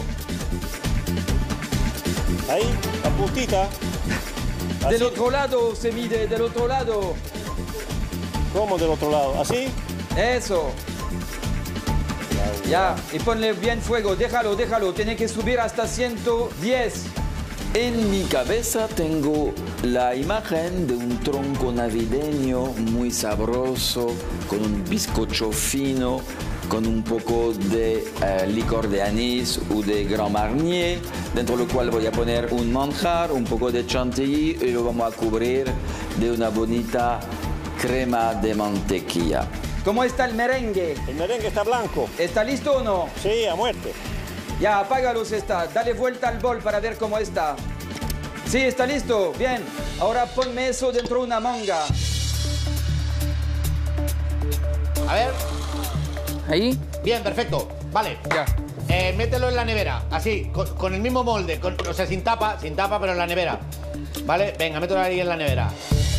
Ahí, la puntita. Del otro lado se mide, del otro lado. ¿Cómo del otro lado? ¿Así? Eso. Ya, y ponle bien fuego. Déjalo, déjalo. Tiene que subir hasta 110. En mi cabeza tengo la imagen de un tronco navideño muy sabroso, con un bizcocho fino, con un poco de licor de anís o de Grand Marnier, dentro de lo cual voy a poner un manjar, un poco de chantilly y lo vamos a cubrir de una bonita crema de mantequilla. ¿Cómo está el merengue? El merengue está blanco. ¿Está listo o no? Sí, a muerte. Ya, apágalo si está. Dale vuelta al bol para ver cómo está. Sí, está listo. Bien. Ahora ponme eso dentro de una manga. A ver. ¿Ahí? Bien, perfecto. Vale. Ya. Mételo en la nevera. Así, con el mismo molde. O sea, sin tapa, pero en la nevera. Vale, venga, mételo ahí en la nevera.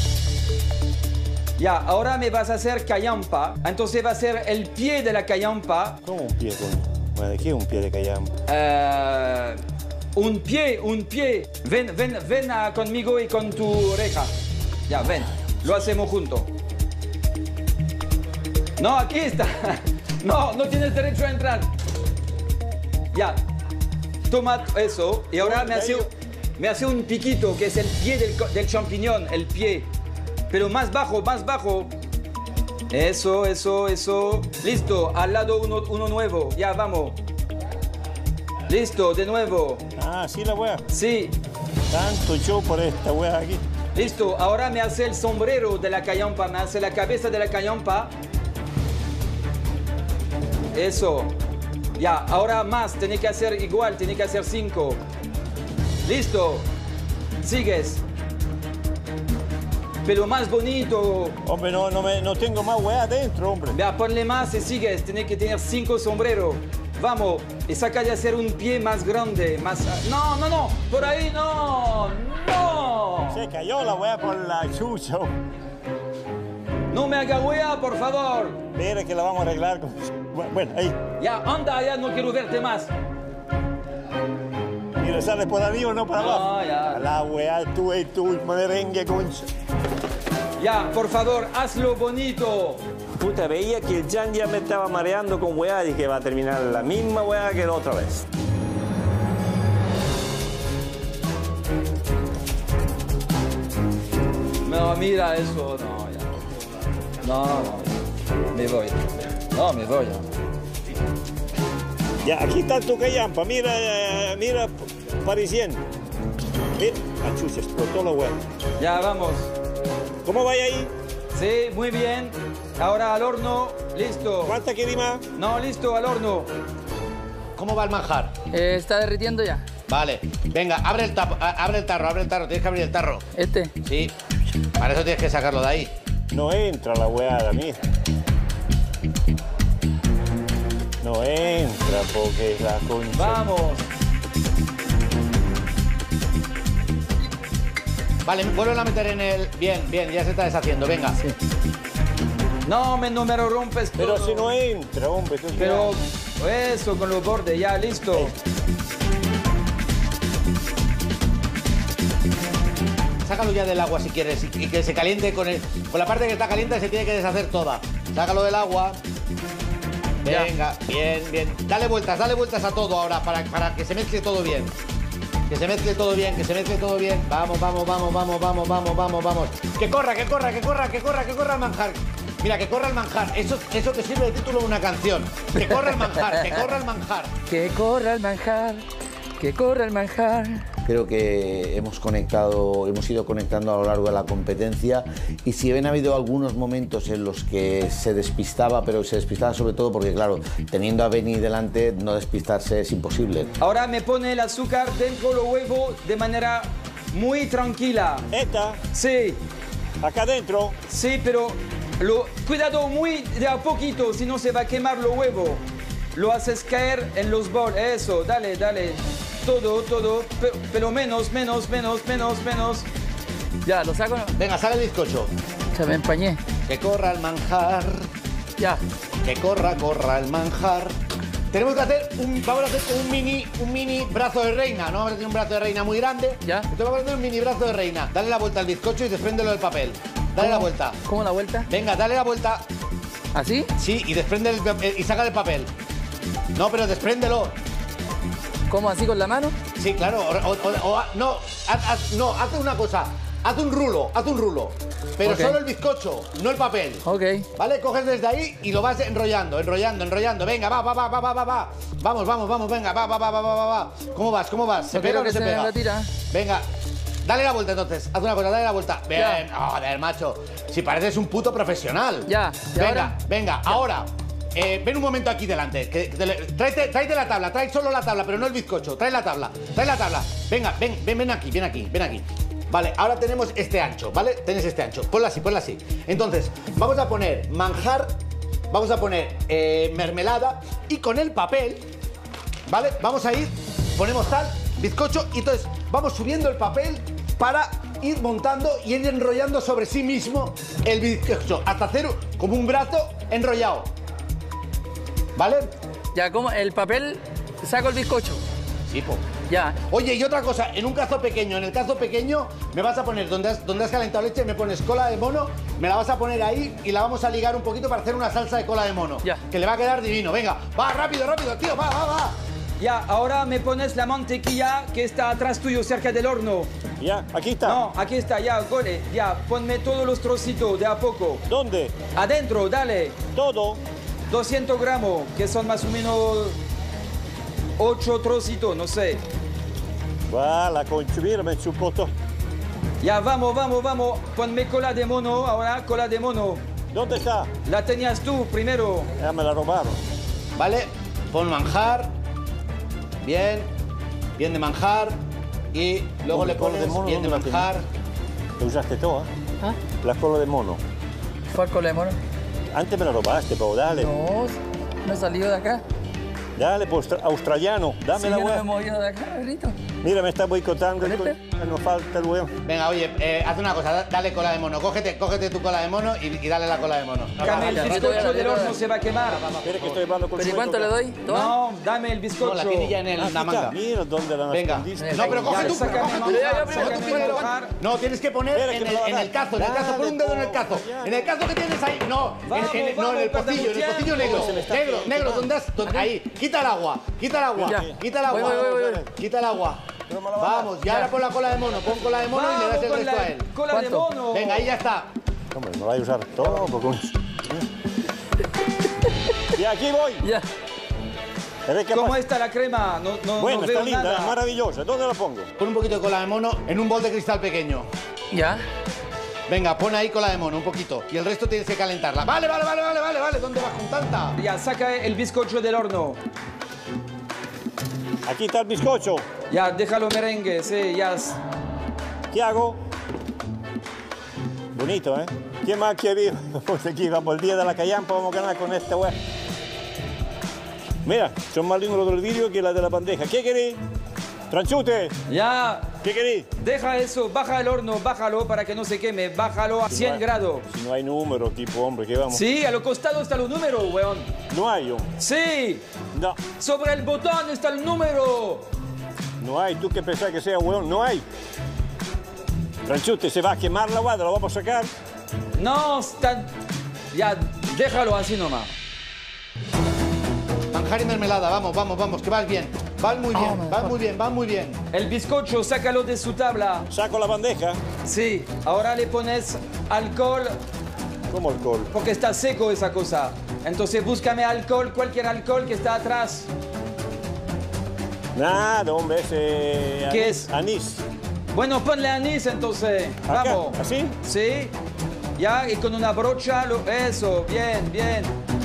Ya, ahora me vas a hacer callampa. Entonces va a ser el pie de la callampa. ¿Cómo un pie, coño? Bueno, ¿de qué un pie de callampa? Un pie. Ven conmigo y con tu oreja. Ya, ven. Lo hacemos juntos. No, aquí está. No tienes derecho a entrar. Ya. Toma eso. Y ahora me hace un piquito, que es el pie del champiñón, el pie. Pero más bajo, más bajo. Eso. Listo, al lado uno nuevo. Ya, vamos. Listo, de nuevo. Ah, sí, la wea. Sí. Tanto yo por esta wea aquí. Listo, ahora me hace el sombrero de la callampa, me hace la cabeza de la callampa. Eso. Ya, ahora más, tiene que hacer igual, tiene que hacer 5. Listo. Sigues. Pero más bonito. Hombre, no tengo más wea adentro, hombre. Ya, ponle más y sigues. Tiene que tener 5 sombreros. Vamos. Y saca de hacer un pie más grande. Más... No. Por ahí no. Se cayó la wea por la chucha. No me haga wea, por favor. Mira que la vamos a arreglar. Bueno, ahí. Ya, anda, ya no quiero verte más. Mira, ¿sales por arriba o no para abajo? No, ya. La wea, tú merengue, concha. Ya, por favor, hazlo bonito. Puta, veía que el Jan ya me estaba mareando con weá, dije va a terminar la misma weá que la otra vez. No, mira eso, no, ya. No, me voy. No, me voy. Ya, aquí está tu callampa, mira parisien. Mira, la chucha, explotó la weá. Ya, vamos. ¿Cómo va ahí? Sí, muy bien. Ahora al horno, listo. ¿Cuánta quieres más? No, listo, al horno. ¿Cómo va el manjar? Está derritiendo ya. Vale. Venga, abre el tarro. Tienes que abrir el tarro. ¿Este? Sí. Para eso tienes que sacarlo de ahí. No entra la weá, mira. No entra porque la concha. Vamos. Vale, vuelven a meter en el... Bien, ya se está deshaciendo, venga. Sí. No me rompes todo. Pero si no entra, hombre. Pero eso, con los bordes, ya, listo. sácalo ya del agua si quieres y que se caliente con la parte que está caliente se tiene que deshacer toda. Sácalo del agua. Venga, bien, bien. Dale vueltas a todo ahora para que se mezcle todo bien. Que se mezcle todo bien, que se mezcle todo bien. Vamos, vamos, vamos, vamos, vamos, vamos, vamos, vamos. Que corra, que corra, que corra, que corra, que corra el manjar. Mira, que corra el manjar. Eso te sirve de título de una canción. Que corra el manjar, que corra el manjar. Que corra el manjar, que corra el manjar. Creo que hemos ido conectando a lo largo de la competencia y si bien ha habido algunos momentos en los que se despistaba, pero se despistaba sobre todo porque, claro, teniendo a Beni delante, no despistarse es imposible. Ahora me pone el azúcar dentro del huevo de manera muy tranquila. ¿Esta? Sí. ¿Acá adentro? Sí, pero cuidado muy de a poquito, si no se va a quemar los huevos. Lo haces caer en los bols. Eso, dale, dale. Todo, pero menos. Ya, ¿lo saco? Venga, sale el bizcocho. Se me empañé. Que corra el manjar. Ya. Que corra el manjar. Tenemos que hacer vamos a hacer un mini brazo de reina. No vamos a hacer un brazo de reina muy grande. Ya. Entonces vamos a hacer un mini brazo de reina. Dale la vuelta al bizcocho y despréndelo del papel. Dale la vuelta. ¿Cómo la vuelta? Venga, dale la vuelta. ¿Así? Sí, y desprende y saca el papel. No, pero despréndelo. ¿Cómo, así con la mano? Sí, claro. No, haz una cosa. Haz un rulo. Pero Okay. solo el bizcocho, no el papel. Ok. ¿Vale? Coges desde ahí y lo vas enrollando. Venga, va. Vamos, venga, va. ¿Cómo vas? ¿Se No pega quiero o no que se se me pega? la tira. Venga, dale la vuelta entonces. Haz una cosa, dale la vuelta. Bien. Ya. Joder, macho. Si pareces un puto profesional. Ya. ¿Y ahora? Venga, ahora. Ven un momento aquí delante. Tráete la tabla, trae solo la tabla, pero no el bizcocho. Trae la tabla. Venga, ven aquí. Vale, ahora tenemos este ancho, ¿vale? Tienes este ancho. Ponla así. Entonces, vamos a poner manjar, vamos a poner mermelada y con el papel, ¿vale? Vamos a ir, ponemos bizcocho y entonces vamos subiendo el papel para ir montando y ir enrollando sobre sí mismo el bizcocho hasta hacer como un brazo enrollado. ¿Vale? Ya, ¿cómo? El papel, saco el bizcocho. Sí, po. Ya. Oye, y otra cosa, en el cazo pequeño me vas a poner, donde has calentado leche, me pones cola de mono, me la vas a poner ahí y la vamos a ligar un poquito para hacer una salsa de cola de mono. Ya. Que le va a quedar divino. Venga, va, rápido, tío, va. Ya, ahora me pones la mantequilla que está atrás tuyo, cerca del horno. Ya, aquí está. No, aquí está, ya, gole. Ya, ponme todos los trocitos de a poco. ¿Dónde? Adentro, dale. Todo. 200 gramos, que son más o menos 8 trocitos, no sé. Va, la consumir, me supoto. Ya, vamos. Ponme cola de mono, ahora cola de mono. ¿Dónde está? La tenías tú primero. Ya me la robaron. Vale, pon manjar. Bien de manjar. Y luego le cola de pones mono, bien de ¿dónde la manjar. Te usaste todo, ¿Ah? La cola de mono. ¿Cuál cola de mono? Antes me la robaste, pero dale. No he salido de acá. Dale, pues, australiano, dame Sí, la yo no me he hueá. movido de acá, Brito. Mira, me está boicotando. ¿Con este? Nos falta el huevo. Venga, oye, haz una cosa, dale cola de mono. Cógete tu cola de mono y dale la cola de mono. Dame el ya, bizcocho ya, del ya, horno, ya. se va a quemar. Espera que estoy hablando con ¿Pero y su cuánto le hijo. doy? ¿Toma? No, dame el No, bizcocho. la tiene ya en Aquí la está, manga. mira dónde la Venga. escondiste. No, pero coge Ya, tú, sácame coge tú. manjar, Coge sácame tú primero. manjar. No, tienes que poner Espera, que me lo va a en dar. el cazo, pon un dedo en el cazo. Ya. En el cazo que tienes ahí, no, Vamos, en el vamos, pocillo negro. Se me está Negro, ¿dónde ahí? Quita el agua. Ya. Voy. Quita el agua. Pero me lo va a dar. Vamos, y ahora pon la cola de mono, pon cola de mono y le das el con resto a la él. cola de ¿Cuánto? mono. Venga, ahí ya está. Hombre, me va a usar todo. Y aquí voy. Ya. ¿Eres capaz? ¿Cómo está la crema? No Bueno, veo está linda, nada. es maravillosa. ¿Dónde la pongo? Pon un poquito de cola de mono en un bol de cristal pequeño. Ya. Venga, pon ahí cola de mono, un poquito. Y el resto tienes que calentarla. Vale. ¿Dónde vas con tanta? Ya, saca el bizcocho del horno. Aquí está el bizcocho. Ya, déjalo merengue, sí, ya. ¿Qué hago? Bonito, ¿eh? ¿Quién más quiere? Pues aquí vamos, el día de la callampa, vamos a ganar con esta weá. Mira, son más lindos los del vídeo que las de la bandeja. ¿Qué queréis? Tranchute, Ya, ¿qué queréis? deja eso, baja el horno, bájalo para que no se queme, bájalo a 100 grados. Si no hay número, tipo, hombre, ¿qué vamos? Sí, a los costados está el número, weón. No hay, hombre. Sí, No, sobre el botón está el número. no hay. ¿Tú qué pensás que sea, weón? No hay. Franchute, se va a quemar la agua, ¿lo vamos a sacar? No, está... Ya, déjalo así nomás. Manjar y mermelada, vamos, vamos, vamos, que vas bien. Vas muy bien, vas muy bien, vas muy bien. El bizcocho, sácalo de su tabla. Saco la bandeja. Sí, ahora le pones alcohol. ¿Cómo alcohol? Porque está seco esa cosa. Entonces búscame alcohol, cualquier alcohol que está atrás. Nada, hombre, ese... ¿Qué es? Anís. Bueno, ponle anís entonces. Acá, Vamos. ¿así? Sí. Ya, y con una brocha, eso, bien, bien.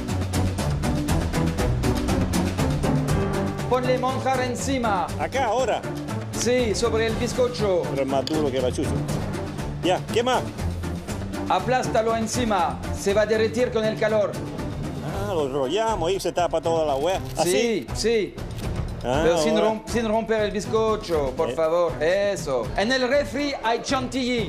Ponle manjar encima. Acá, ahora. Sí, sobre el bizcocho. Pero es más duro que la chucha. Ya, ¿qué más? Aplástalo encima. Se va a derretir con el calor. Ah, lo enrollamos y se tapa toda la hueá. ¿Así? Sí, sí. Ah, Pero ahora. sin romper el bizcocho, por favor. Eso. En el refri hay chantilly.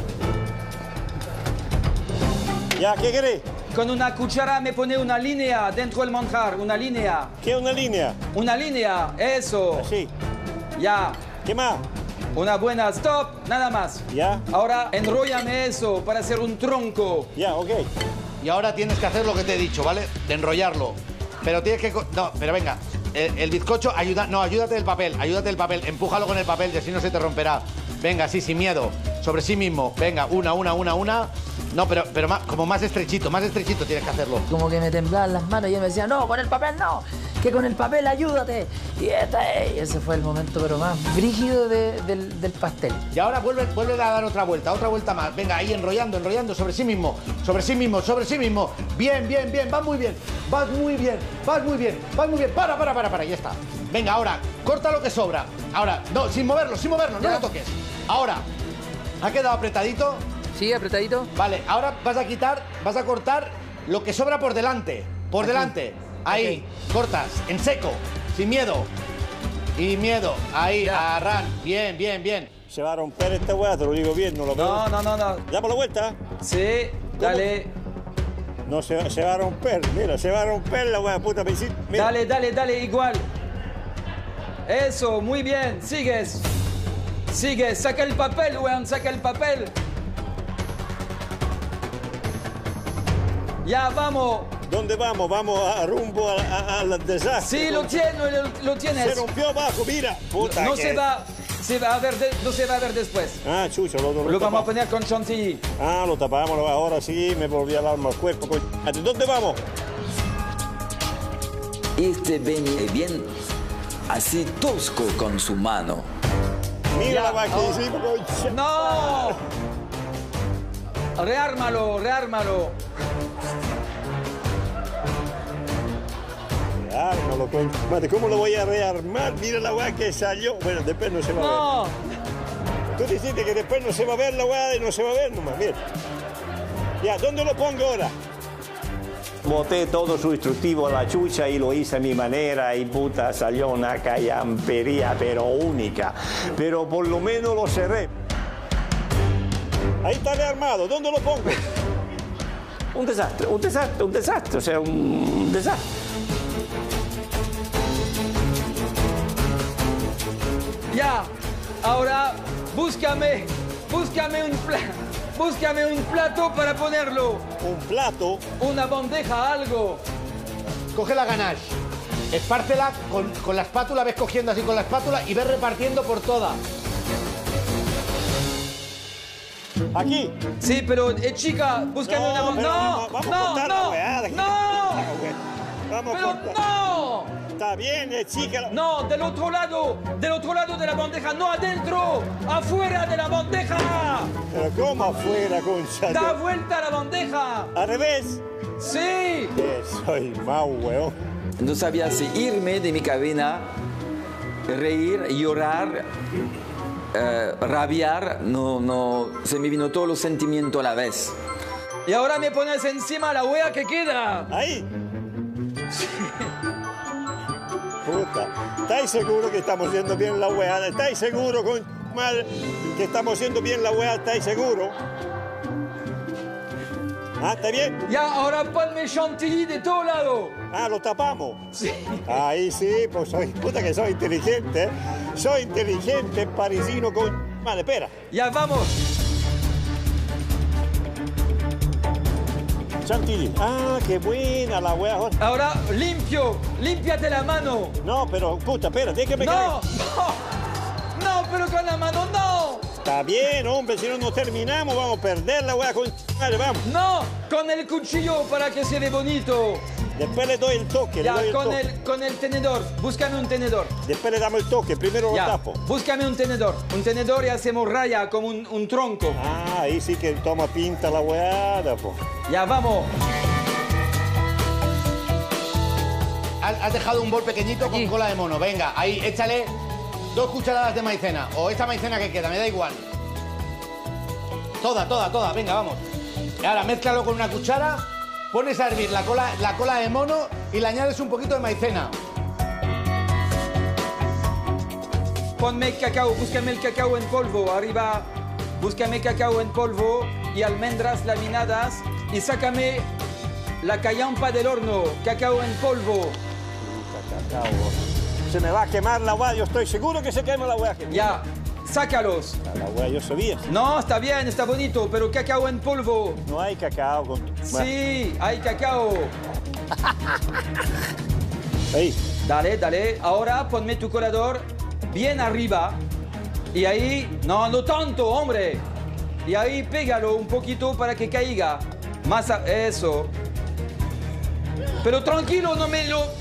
Ya, ¿qué querés? Con una cuchara me pone una línea dentro del manjar. Una línea. ¿Qué es una línea? Una línea. Eso. Así. Ya. ¿Qué más? Una buena stop. Nada más. Ya. Ahora enróllame eso para hacer un tronco. Ya, ok. Y ahora tienes que hacer lo que te he dicho, ¿vale? De enrollarlo. Pero tienes que... No, pero venga. El bizcocho, ayúdate del papel, empújalo con el papel, y así no se te romperá. Venga, sí, sin miedo, sobre sí mismo. Venga, una. No, pero más, como más estrechito tienes que hacerlo. Como que me temblaban las manos y él me decía, no, con el papel no, que con el papel ayúdate. Y ese fue el momento pero más brígido del pastel. Y ahora vuelve a dar otra vuelta más. Venga, ahí enrollando sobre sí mismo. Bien, vas muy bien. Para, ya está. Venga, ahora, corta lo que sobra. Ahora, no, sin moverlo, no lo toques. Ahora, ¿ha quedado apretadito? Sí, apretadito. Vale, ahora vas a cortar lo que sobra por delante. Ahí, cortas, en seco, sin miedo. Y miedo, ahí, arran. Bien. Se va a romper esta hueá, te lo digo bien, no lo veo. No. ¿Damos la vuelta? Sí, dale. No, se va a romper, mira, se va a romper la hueá, puta. Mira. Dale, igual. Eso, muy bien, sigues. Saca el papel, weón, saca el papel. Ya, vamos. ¿Dónde vamos? Vamos rumbo al desastre. Sí, lo tienes. Se rompió abajo, mira. Puta No que... se va a ver después. Ah, chucho, Lo vamos a poner con chantilly. Ah, lo tapamos, ahora sí me volví al alma al cuerpo. ¿Dónde vamos? Este Benny es bien así tosco con su mano. Mira la vaca que hicimos, concha. ¡No! Reármalo. Reármalo, concha. Mate, ¿cómo lo voy a rearmar? Mira la weá que salió. Bueno, después no se va a ver. Tú dijiste que después no se va a ver la weá y no se va a ver nomás, mira. Ya, ¿dónde lo pongo ahora? Boté todo su instructivo a la chucha y lo hice a mi manera y puta salió una callampería pero única. Pero por lo menos lo cerré. Ahí está rearmado, ¿dónde lo pongo? Un desastre, o sea, un desastre. Ya, ahora búscame un plato para ponerlo. ¿Un plato? Una bandeja, algo. Coge la ganache, espártela con la espátula, ves cogiendo así con la espátula y ves repartiendo por toda. ¿Aquí? Sí, pero chica, búscame una bandeja. No, vamos a cortar la weá. Vamos a cortar. No. Está bien, chica. No, del otro lado de la bandeja, no adentro, afuera de la bandeja. Pero ¿cómo afuera, concha? Da vuelta a la bandeja. ¿Al revés? Sí. Soy mau, weón. No sabía si irme de mi cabina, reír, llorar, rabiar. No, se me vino todos los sentimientos a la vez. Y ahora me pones encima la wea que queda. Ahí. Puta, ¿estáis seguros que estamos haciendo bien la weá? ¿Estáis seguros, con madre, que estamos haciendo bien la weá? ¿Estáis seguros? Ah, ¿está bien? Ya, ahora ponme chantilly de todo lado. Ah, ¿lo tapamos? Sí. Ahí sí, pues puta que inteligente, ¿eh? Soy inteligente, parisino con... Madre, espera. Ya, vamos. Chantilly. Ah, qué buena la weá. Ahora limpio, límpiate la mano. No, pero puta, espera, déjame No, no, pero con la mano no. Está bien, hombre, si no nos terminamos, vamos a perder la weá con madre, vamos. No, con el cuchillo para que se ve bonito. Después le doy el toque, Ya, le doy el toque. con el tenedor, búscame un tenedor. Después le damos el toque, primero lo Ya, tapo. búscame un tenedor y hacemos raya como un tronco. Ah, ahí sí que toma pinta la weá, po. Ya, vamos. Has dejado un bol pequeñito con cola de mono. Venga, ahí, échale 2 cucharadas de maicena. O esta maicena que queda, me da igual. Toda, venga, vamos. Y ahora mézclalo con una cuchara, pones a hervir la cola de mono y le añades un poquito de maicena. Ponme el cacao, búscame el cacao en polvo. Arriba, búscame cacao en polvo y almendras laminadas. Y sácame la callampa del horno, cacao en polvo. Cacao. Se me va a quemar la weá, yo estoy seguro que se quema la weá. Ya, sácalos. La weá, yo sabía. No, está bien, está bonito, pero cacao en polvo. No hay cacao con... Sí, hay cacao. Ahí. Dale. Ahora ponme tu colador bien arriba. Y ahí... No tanto, hombre. Y ahí pégalo un poquito para que caiga. Más eso. Pero tranquilo, no me lo...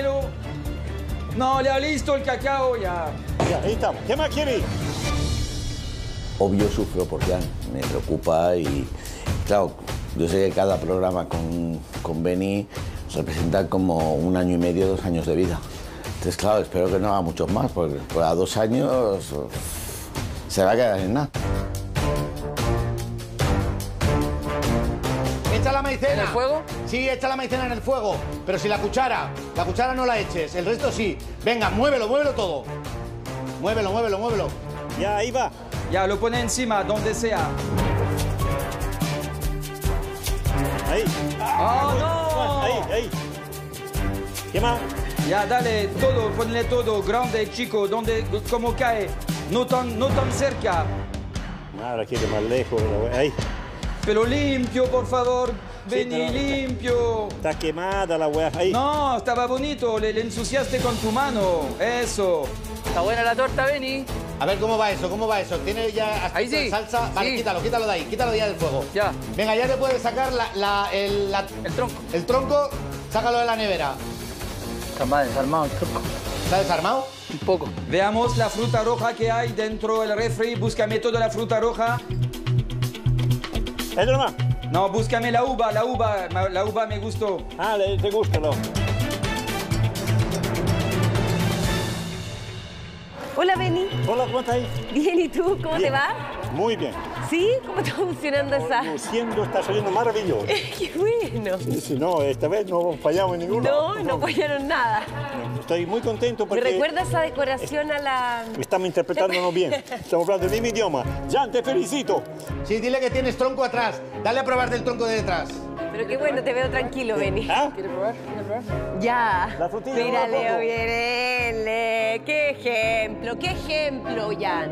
No, ya listo el cacao, ya. Ya, ahí estamos. ¿Qué más quieres? Obvio sufro porque me preocupa y, claro, yo sé que cada programa con Beni representa como 1 año y medio, 2 años de vida. Entonces, claro, espero que no haga muchos más, porque a 2 años se va a quedar en nada. Echa la maicena. ¿En el fuego? Sí, echa la maicena en el fuego. Pero si la cuchara no la eches, el resto sí. Venga, muévelo todo. Muévelo. Ya, ahí va. Ya, lo pone encima, donde sea. Ahí. ¡Oh, no! Ahí. ¿Qué más? Ya, dale, todo, ponle todo, grande, chico, donde, como cae. No tan cerca. Ahora quiere más lejos. Ahí. Pero limpio, por favor. Vení, pero- limpio. Está quemada la weá. Ahí. No, estaba bonito, le ensuciaste con tu mano. Eso. Está buena la torta, Beni. A ver, ¿cómo va eso? ¿Tiene ya Ahí sí, salsa? Vale, sí. quítalo de ahí, quítalo ya del fuego. Ya. Venga, ya te puedes sacar El tronco. el tronco, sácalo de la nevera. Está más desarmado el tronco. ¿Está desarmado? Un poco. Veamos la fruta roja que hay dentro del refri. Búscame toda la fruta roja. ¿Esto nomás? No, búscame la uva. La uva me gustó. Ah, te gusta, ¿no? Hola, Beni. Hola, ¿cómo estás ahí? Bien, ¿y tú? ¿Cómo te Bien. va? Muy bien. ¿Sí? ¿Cómo está funcionando esa? Luciendo está saliendo maravilloso. ¡Qué bueno! Si no, esta vez no fallamos en ninguno. No apoyaron nada. Estoy muy contento ¿Me porque recuerda esa decoración a la...? estamos interpretándonos bien. Estamos hablando el mismo idioma. Jan, te felicito. Sí, dile que tienes tronco atrás. Dale a probar del tronco de detrás. Pero qué bueno, te veo tranquilo, Beni. ¿Ah? ¿Quieres probar? Ya. La frutilla, Mira, no la Leo, toco. viene. Qué ejemplo, Jan.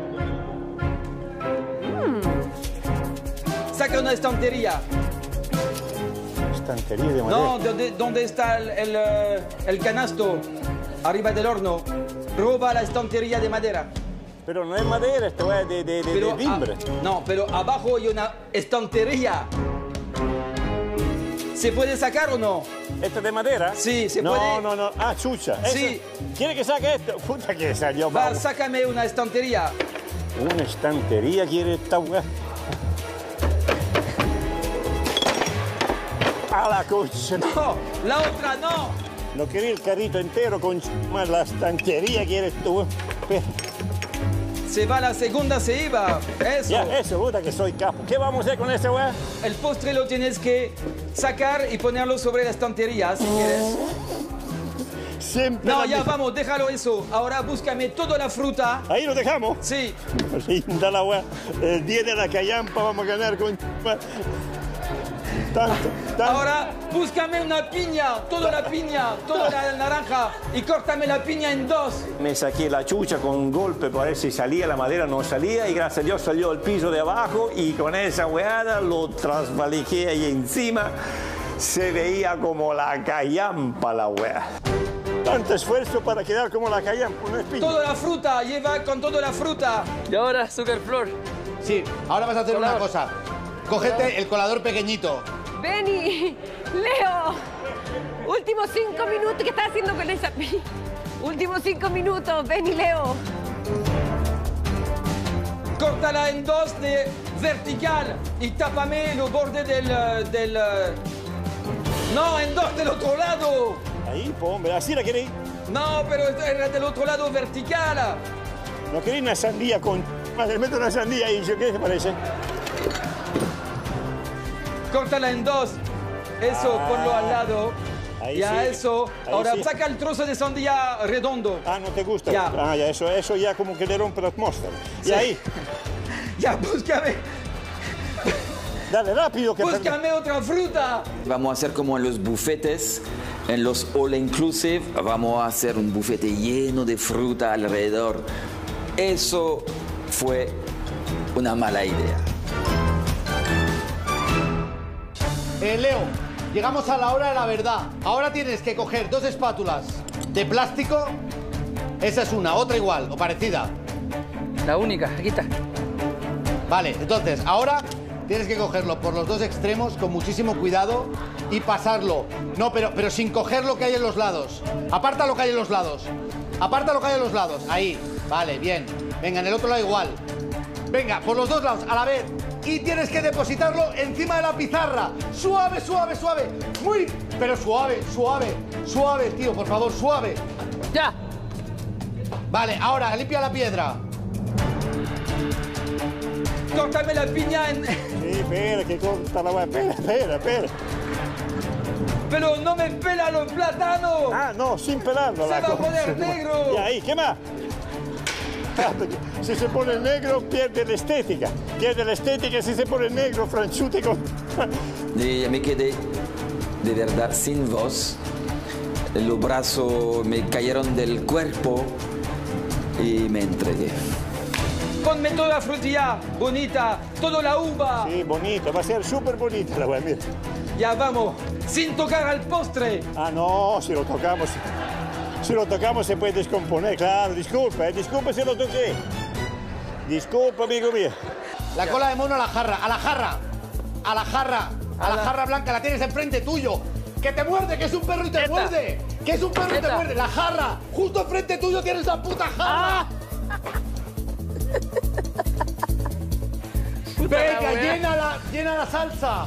Saca una estantería. Estantería de madera. No, ¿dónde está el canasto? Arriba del horno. Roba la estantería de madera. Pero no es madera, esto es de timbre. No, pero abajo hay una estantería. ¿Se puede sacar o no? ¿Esto es de madera? Sí, se no, puede. No. Ah, chucha. Sí. ¿Quiere que saque esto? Puta que salió. Va, Vamos. sácame una estantería. Una estantería quiere esta weá. A la coche. No, la otra no. No quería el carrito entero con más la estantería quiere esto. Espera. Se va la segunda, se iba. Eso. Ya, eso, puta que soy capo. ¿Qué vamos a hacer con ese weá? El postre lo tienes que sacar y ponerlo sobre la estantería, si quieres. Siempre. No, la ya misma. vamos, déjalo eso. Ahora búscame toda la fruta. Ahí lo dejamos. Sí. Linda la weá. El día de la callampa vamos a ganar con. Tanto. Ahora búscame una piña, toda la naranja y córtame la piña en 2. Me saqué la chucha con un golpe para ver si salía, la madera no salía y gracias a Dios salió el piso de abajo y con esa weada lo trasvalijé ahí encima Se veía como la callampa la wea. Tanto esfuerzo para quedar como la callampa, una espina. Toda la fruta, lleva con toda la fruta. Y ahora azúcar flor. Sí, ahora vas a hacer una cosa. Cógete el colador pequeñito. Benny, Leo, últimos 5 minutos. ¿Qué estás haciendo con esa? Últimos 5 minutos, Benny, Leo. Córtala en dos de vertical y tápame los bordes del... No, en dos del otro lado. Ahí, pues, hombre, así la queréis. No, pero era del otro lado vertical. ¿No queréis una sandía con... Le meto una sandía ahí, ¿qué te parece? Córtala en dos. Eso, ponlo al lado. Ahí Ya, sí. eso. Ahí Ahora sí. saca el trozo de sandía redondo. Ah, ¿no te gusta? Ya. Ah, ya, eso ya como que le rompe la atmósfera. Sí. Y ahí, Ya, búscame dale, rápido que... otra fruta. Vamos a hacer como en los bufetes, en los all inclusive, vamos a hacer un bufete lleno de fruta alrededor. Eso fue una mala idea. Leo, llegamos a la hora de la verdad. Ahora tienes que coger 2 espátulas de plástico. Esa es una, otra igual o parecida. La única, aquí está. Vale, entonces ahora tienes que cogerlo por los 2 extremos con muchísimo cuidado y pasarlo. No, pero sin coger lo que hay en los lados. Aparta lo que hay en los lados. Aparta lo que hay en los lados. Ahí. Vale, bien. Venga, en el otro lado igual. Venga, por los 2 lados a la vez. Y tienes que depositarlo encima de la pizarra. Suave, suave, suave. Muy... Pero suave, suave. Suave, tío, por favor, suave. ¡Ya! Vale, ahora limpia la piedra. Córtame la piña en... Sí, espera, que corta la wea. Espera. Pero no me pela los plátanos. Ah, no, sin pelarlo. Se va a poner negro. Y ahí, ¿qué más? Si se pone negro, pierde la estética. Pierde la estética si se pone negro, franchute con... Y me quedé de verdad sin voz. Los brazos me cayeron del cuerpo y me entregué. Ponme toda la frutilla bonita, toda la uva. Sí, bonito, va a ser súper bonita la wea, mira. Ya vamos, sin tocar al postre. Ah, no, si lo tocamos se puede descomponer, claro, disculpa si lo toqué. Disculpa, amigo mío. La cola de mono a la jarra, a la jarra. A la jarra. A la jarra blanca, la tienes enfrente tuyo. Que te muerde, que es un perro y te muerde. Que es un perro y te muerde. La jarra. Justo enfrente tuyo tienes la puta jarra. Venga, llena la salsa.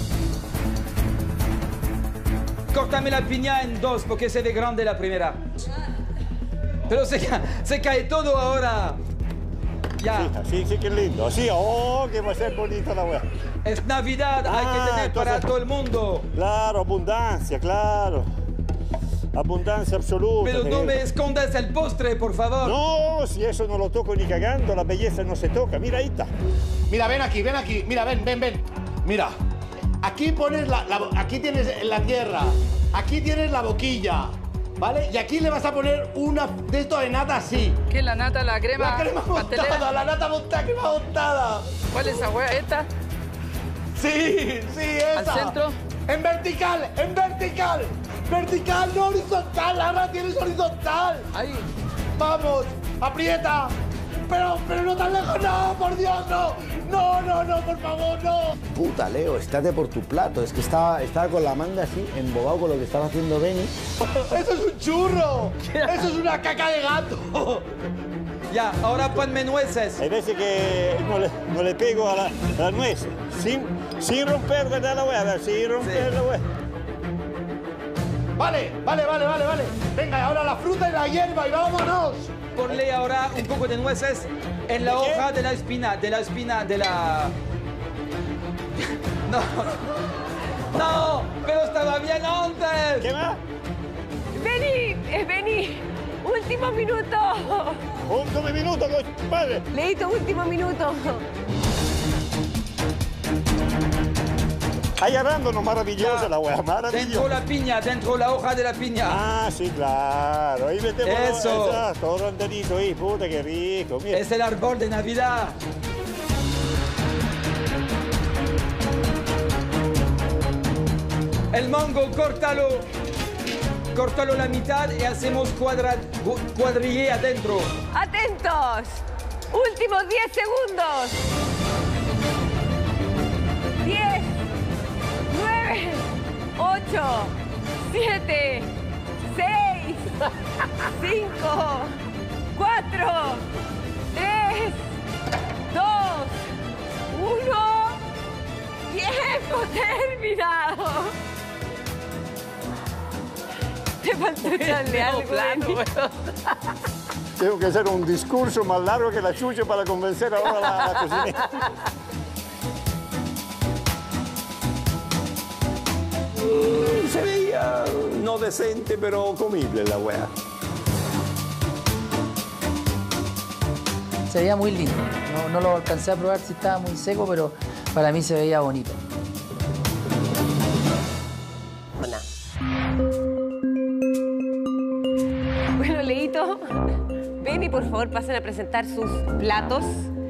Córtame la piña en 2 porque se ve grande la primera. Pero se cae todo ahora. Ya. Sí, que lindo. Así, que va a ser bonita la wea. Es Navidad, hay que tener para entonces- todo el mundo. Claro, abundancia, claro. Abundancia absoluta. Pero no me escondas el postre, por favor. No, si eso no lo toco ni cagando, la belleza no se toca. Mira, ahí está. Mira, ven aquí. Mira, ven. Mira. Aquí pones aquí tienes la tierra. Aquí tienes la boquilla. ¿Vale? Y aquí le vas a poner una de esto de nata así. ¿Qué es la nata, la crema? La crema pastelera? montada, la nata montada, crema montada. ¿Cuál es esa hueá? ¿Esta? Sí, esa. ¿Al centro? En vertical. Vertical, no horizontal. Ahora tienes horizontal. Ahí. Vamos, aprieta. Pero no tan lejos, no, por Dios, no. No, por favor, no. Puta, Leo, estate por tu plato. Es que estaba con la manga así, embobado con lo que estaba haciendo Benny. Eso es un churro. Eso es una caca de gato. Ya, ahora ponme nueces. Hay veces que no le pego a la nuez. Sin romper, ¿verdad, la wea? A ver, sin romper la wea. Vale. Venga, ahora la fruta y la hierba y vámonos. Ponle ahora un poco de nueces en la hoja de la espina, No, pero estaba bien antes. ¿Qué más? Benny, último minuto. Último minuto, padre. Leito, último minuto. Ahí agarrándonos, maravillosa Ya. la wea, Dentro maravillosa. la piña, dentro la hoja de la piña. Ah, sí, claro. Ahí metemos Eso. todo rondelito ahí, puta, qué rico. Mira. Es el árbol de Navidad. El mango, córtalo la mitad y hacemos cuadrille adentro. ¡Atentos! Últimos 10 segundos. 10, 9, 8, 7, 6, 5, 4, 3, 2, 1. ¡Tiempo terminado! Te faltó echarle algo, Benny. Tengo que hacer un discurso más largo que la chucha para convencer ahora a la cocinera. Se veía no decente, pero comible la wea. Se veía muy lindo. No lo alcancé a probar si estaba muy seco, pero para mí se veía bonito. Bueno, Leito, ven y por favor pasen a presentar sus platos.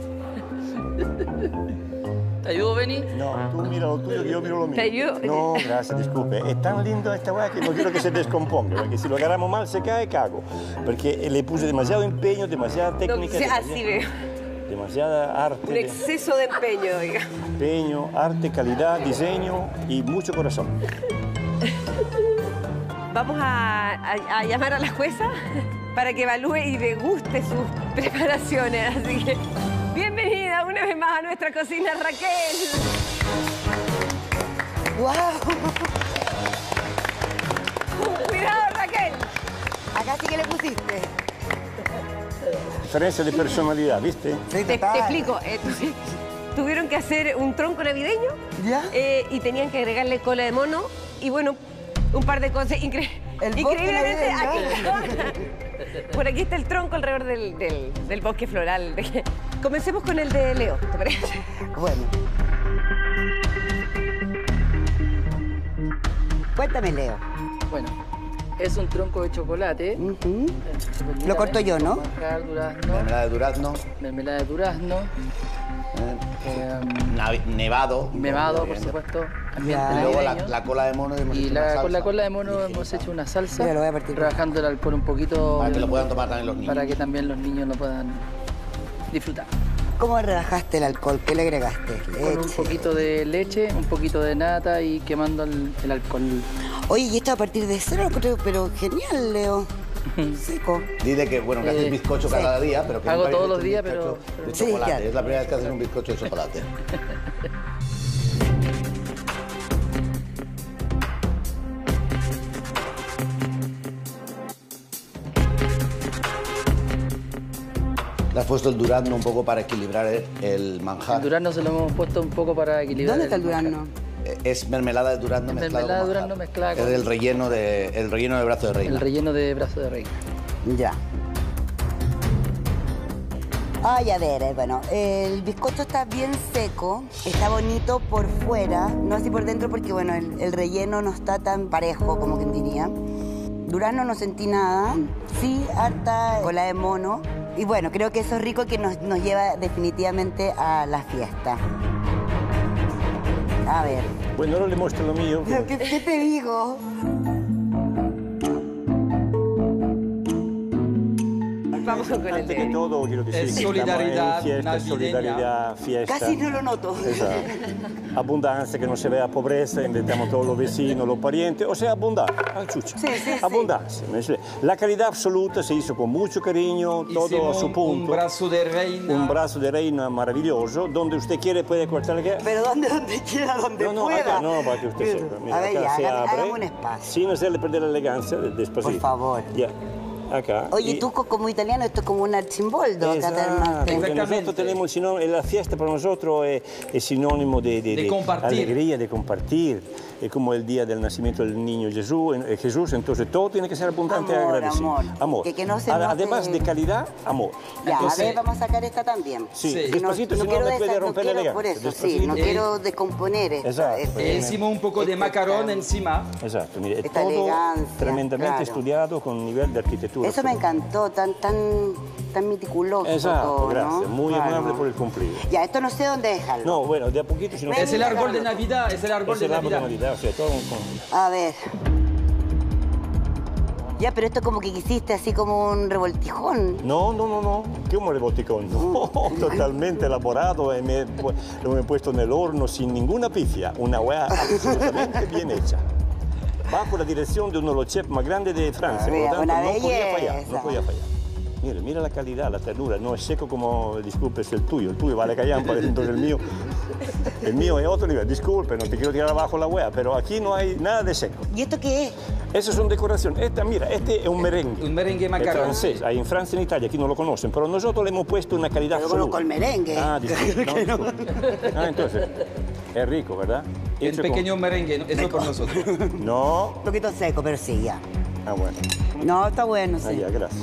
¿Te ayudo, Benny? No, tú mira lo tuyo, que yo miro lo mío. ¿Te ayudo? No, gracias, disculpe. Es tan lindo esta weá que no quiero que se descomponga, porque si lo agarramos mal se cae, cago. Porque le puse demasiado empeño, demasiada técnica. No, así veo. Demasiada arte. Un exceso de empeño, diga. Empeño, arte, calidad, diseño y mucho corazón. Vamos a llamar a la jueza para que evalúe y deguste sus preparaciones. Así que, bienvenida una vez más a nuestra cocina, Raquel. ¡Wow! Cuidado, Raquel. Acá sí que le pusiste. Diferencia de personalidad, ¿viste? Sí, Te total. explico. Tuvieron que hacer un tronco navideño. ¿Ya? Y tenían que agregarle cola de mono y, bueno, un par de cosas El bosque increíblemente. navideño. Por aquí está el tronco alrededor del bosque floral. Comencemos con el de Leo, ¿te parece? Bueno. Cuéntame, Leo. Bueno, es un tronco de chocolate. Lo corto yo, ¿no? Manjar, durazno, Mermelada de durazno, mermelada de durazno, nevado. nevado, por supuesto. ambiente Ya. Y luego navideño. la cola de mono hemos Y hecho una con la salsa cola de mono ligera, hemos hecho una salsa, Mira, lo voy a partir. rebajando el alcohol un poquito. para que lo puedan tomar también los niños. Para que también los niños lo puedan disfrutar. ¿Cómo rebajaste el alcohol? ¿Qué le agregaste? Con un poquito de leche, un poquito de nata y quemando el alcohol. Oye, y esto a partir de cero, pero genial, Leo. Seco. Dile que, bueno, que haces bizcocho cada día, pero que Hago nunca todos habías los hecho días, un bizcocho pero- de Sí, chocolate. claro. Es la primera vez que haces un bizcocho de chocolate. Le has puesto el durazno un poco para equilibrar el manjar. El durazno se lo hemos puesto un poco para equilibrar. ¿Dónde está el durazno? Es mermelada de durazno mezclada Mermelada con de manjar. durazno mezclada Es con- el relleno de brazo de reina. El relleno de brazo de reina. Ya. Ay, a ver, bueno, el bizcocho está bien seco, está bonito por fuera, no así por dentro porque, bueno, el relleno no está tan parejo, como quien diría. Durazno no sentí nada, sí, harta cola de mono. Y bueno, creo que eso es rico que nos lleva definitivamente a la fiesta. A ver. Bueno, ahora le muestro lo mío. ¿Qué te digo? Vamos con el Antes que de... todo, quiero decir Es que solidaridad estamos en fiesta, navideña. solidaridad, fiesta. Casi no lo noto. Esatto. Abundancia, que no se vea pobreza, inventamos todos los vecinos, los parientes, o sea, abundancia. Ah, chucha. Sí, sí, sí. Abundancia. La calidad absoluta se hizo con mucho cariño, todo a Hicimos su punto. un brazo de reina. Un brazo de reina maravilloso, donde usted quiere puede cortar que... Pero donde quiera, donde No, no, pueda. acá no, para que usted sepa. Mira, a ver, acá ya, se abre, hagamos un espacio. sin hacerle perder la elegancia, despacito. Por favor. Ya, acá. Oye, Y- tú como italiano, esto es como un archimboldo. Acá te Esatto, armaste. porque nosotros tenemos la fiesta para nosotros es sinónimo de compartir. alegría, de compartir. Es como el día del nacimiento del niño Jesús, entonces todo tiene que ser abundante y Amor, agradecido. amor. Que no se Además note- de calidad, amor. Ya, Entonces- a ver, vamos a sacar esta también. Sí, Sí. despacito, si no quiero me puede desa- romper la quiero- elegancia. Por eso, sí, Despacito. no quiero descomponer esto. Exacto. esto. E hicimos un poco de macarón encima. Esatto, mire, è Esta tutto elegancia, tremendamente claro. studiato con un livello di architettura cultura. Eso me encantó, tan meticuloso Exacto, todo, gracias. ¿no? Muy Claro. amable por el cumplido. Ya, esto no sé dónde dejarlo. No, bueno, de a poquito si no... Es el árbol de Navidad, es el árbol Es de el árbol de Navidad. Navidad, o sea, todo un... A ver. Ya, pero esto como que quisiste así como un revoltijón. No. ¿Qué un revolticón? No, totalmente elaborado. Lo he puesto en el horno sin ninguna pifia. Una hueá absolutamente bien hecha. Bajo la dirección de uno de los chefs más grandes de Francia. Por lo Mira, tanto, una no podía fallar. belleza. No podía fallar. Mira la calidad, la ternura. No es seco como, disculpe, es el tuyo. El tuyo vale callampa, entonces el mío es otro nivel. Disculpe, no te quiero tirar abajo la hueá, pero aquí no hay nada de seco. ¿Y esto qué es? Eso son decoración. Este es un merengue. Un merengue Es macarrón. francés. Ahí en Francia y en Italia, aquí no lo conocen, pero nosotros le hemos puesto una calidad Yo absoluta. conozco el merengue. Ah, disculpe. Entonces, es rico, ¿verdad? El Hecho con- pequeño merengue, eso por nosotros. No. Un poquito seco, pero sí, ya. Ah, bueno. No, está bueno, Ah, sí. ya, gracias.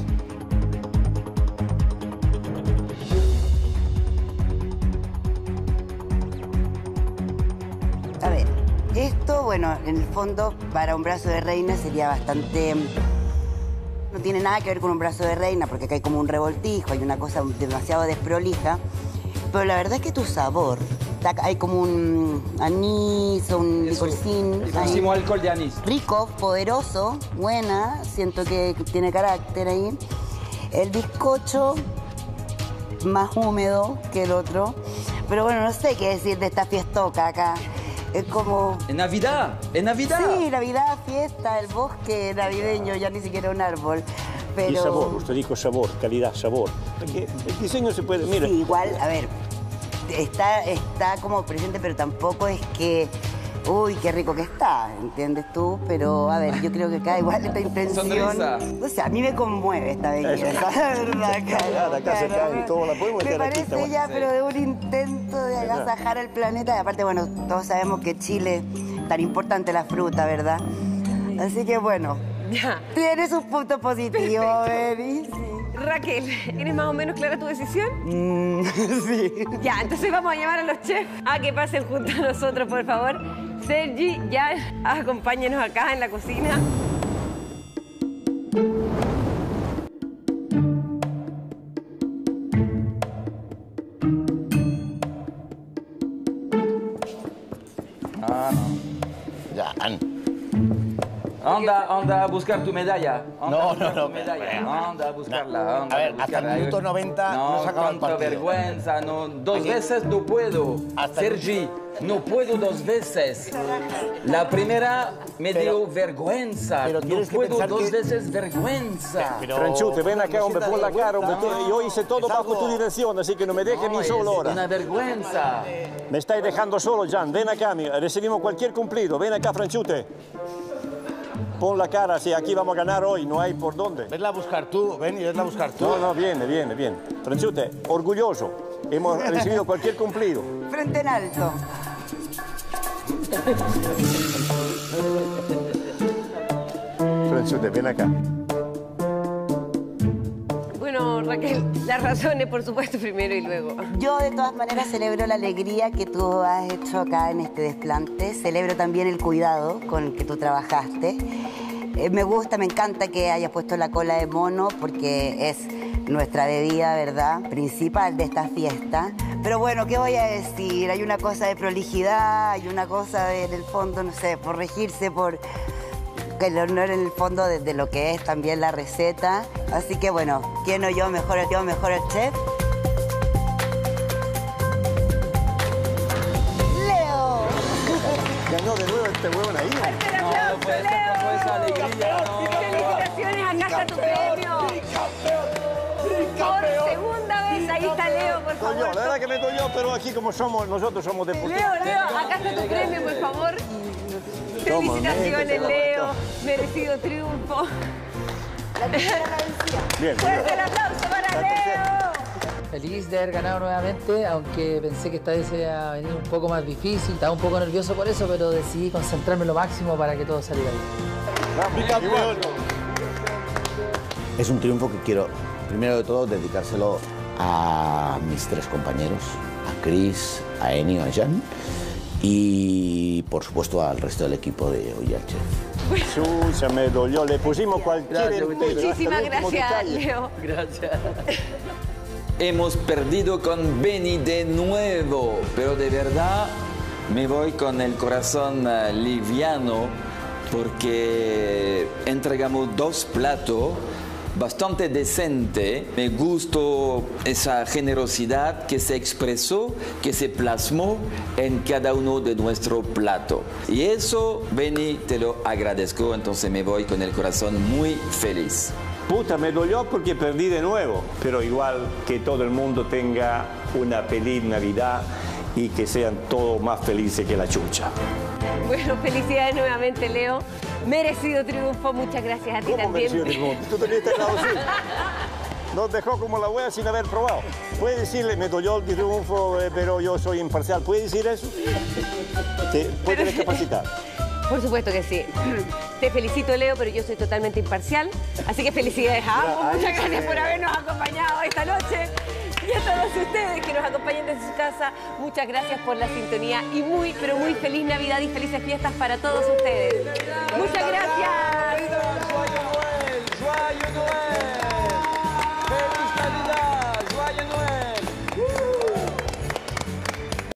A ver, esto, bueno, en el fondo, para un brazo de reina sería bastante... No tiene nada que ver con un brazo de reina, porque acá hay como un revoltijo, hay una cosa demasiado desprolija. Pero la verdad es que tu sabor, hay como un anís o un licorcín. El máximo alcohol de anís. Rico, poderoso, buena, siento que tiene carácter ahí. El bizcocho, más húmedo que el otro. Pero bueno, no sé qué decir de esta fiestoca acá. Es como... En Navidad, en Navidad. Sí, Navidad, fiesta, el bosque navideño, ya ni siquiera un árbol. Pero... Y sabor, usted dijo sabor, calidad, sabor. Porque el diseño se puede... Mira, Sí, igual, a ver, está como presente, pero tampoco es que... Uy, qué rico que está, ¿entiendes tú? Pero, a ver, yo creo que acá igual esta intención... Sonrisa. O sea, a mí me conmueve esta belleza, la verdad, Claro, acá se cae todo, la podemos Me meter aquí, parece está bueno. ya, pero de un intento de agasajar al planeta. Y aparte, bueno, todos sabemos que Chile, tan importante la fruta, ¿verdad? Así que, bueno, Ya. tiene sus puntos positivos, baby. Raquel, ¿eres más o menos clara tu decisión? Sí. Ya, entonces vamos a llamar a los chefs a que pasen junto a nosotros, por favor. Sergi, ya, acompáñenos acá en la cocina. Ya, Anda a buscar tu medalla. Anda a No, buscar no, tu medalla. Anda a buscarla. anda A ver, hasta buscarla. el minuto 90 no se acaba el tanta partido. vergüenza, no. Dos veces no puedo. Hasta el- Sergi, no puedo dos veces. La primera me dio vergüenza. pero No tienes que puedo pensar dos que- veces vergüenza. Franchute, ven acá, hombre, pon la cara, hombre. Yo hice todo Es bajo algo- tu dirección, así que no me dejes No, ni solo es ahora. una vergüenza. Me estáis dejando solo, Jan. Ven acá, recibimos cualquier cumplido. Ven acá, Franchute. Pon la cara, si aquí vamos a ganar hoy, no hay por dónde. Vesla a buscar tú, ven y vesla a buscar tú. No, viene. Franchute, orgulloso. Hemos recibido cualquier cumplido. Frente en alto. Franchute, ven acá. Bueno, Raquel, las razones, por supuesto, primero y luego. Yo de todas maneras celebro la alegría que tú has hecho acá en este desplante. Celebro también el cuidado con el que tú trabajaste. Me gusta, me encanta que hayas puesto la cola de mono porque es nuestra bebida, ¿verdad?, principal de esta fiesta. Pero bueno, ¿qué voy a decir? Hay una cosa de prolijidad, hay una cosa en el fondo, no sé, por regirse por el honor en el fondo de lo que es también la receta. Así que bueno, ¿quién o yo mejor el chef? ¡Leo! Ganó de nuevo este huevón ahí. ¡Fuerte el No, aplauso, no puede ser, no puede ser alegría, no. ¡Felicitaciones! Acá está tu premio. Por segunda vez, ahí está Leo, por Estoy yo, favor. la verdad que me estoy yo, pero aquí como nosotros somos deportistas. Leo, acá está tu premio, por favor. Toma, Felicitaciones, métete, Leo. Merecido triunfo. Bien. ¡Fuerte el aplauso para Leo! Feliz de haber ganado nuevamente, aunque pensé que esta vez iba a venir un poco más difícil. Estaba un poco nervioso por eso, pero decidí concentrarme lo máximo para que todo saliera bien. Es un triunfo que quiero, primero de todo, dedicárselo a mis tres compañeros, a Chris, a Ennio, a Jan. y por supuesto al resto del equipo de Hoy al Chef. Chucha, me dolió, le pusimos cualquier empeño. Muchísimas gracias, Leo. Gracias. Hemos perdido con Beni de nuevo, pero de verdad me voy con el corazón liviano porque entregamos 2 platos bastante decente. Me gustó esa generosidad que se expresó, que se plasmó en cada uno de nuestro plato. Y eso, Beni, te lo agradezco, entonces me voy con el corazón muy feliz. Puta, me dolió porque perdí de nuevo, pero igual que todo el mundo tenga una feliz Navidad y que sean todos más felices que la chucha. Bueno, felicidades nuevamente, Leo. Merecido triunfo, muchas gracias a ti también. Merecido triunfo? Tú también estás lado así. Nos dejó como la wea sin haber probado. Puede decirle, me dolió el triunfo, pero yo soy imparcial. ¿Puede decir eso? ¿Puede discapacitar? Por supuesto que sí. Te felicito, Leo, pero yo soy totalmente imparcial. Así que felicidades a ambos. Muchas gracias por habernos acompañado esta noche. Y a todos ustedes que nos acompañan desde su casa, muchas gracias por la sintonía y muy, pero muy feliz Navidad y felices fiestas para todos ustedes. Muchas gracias.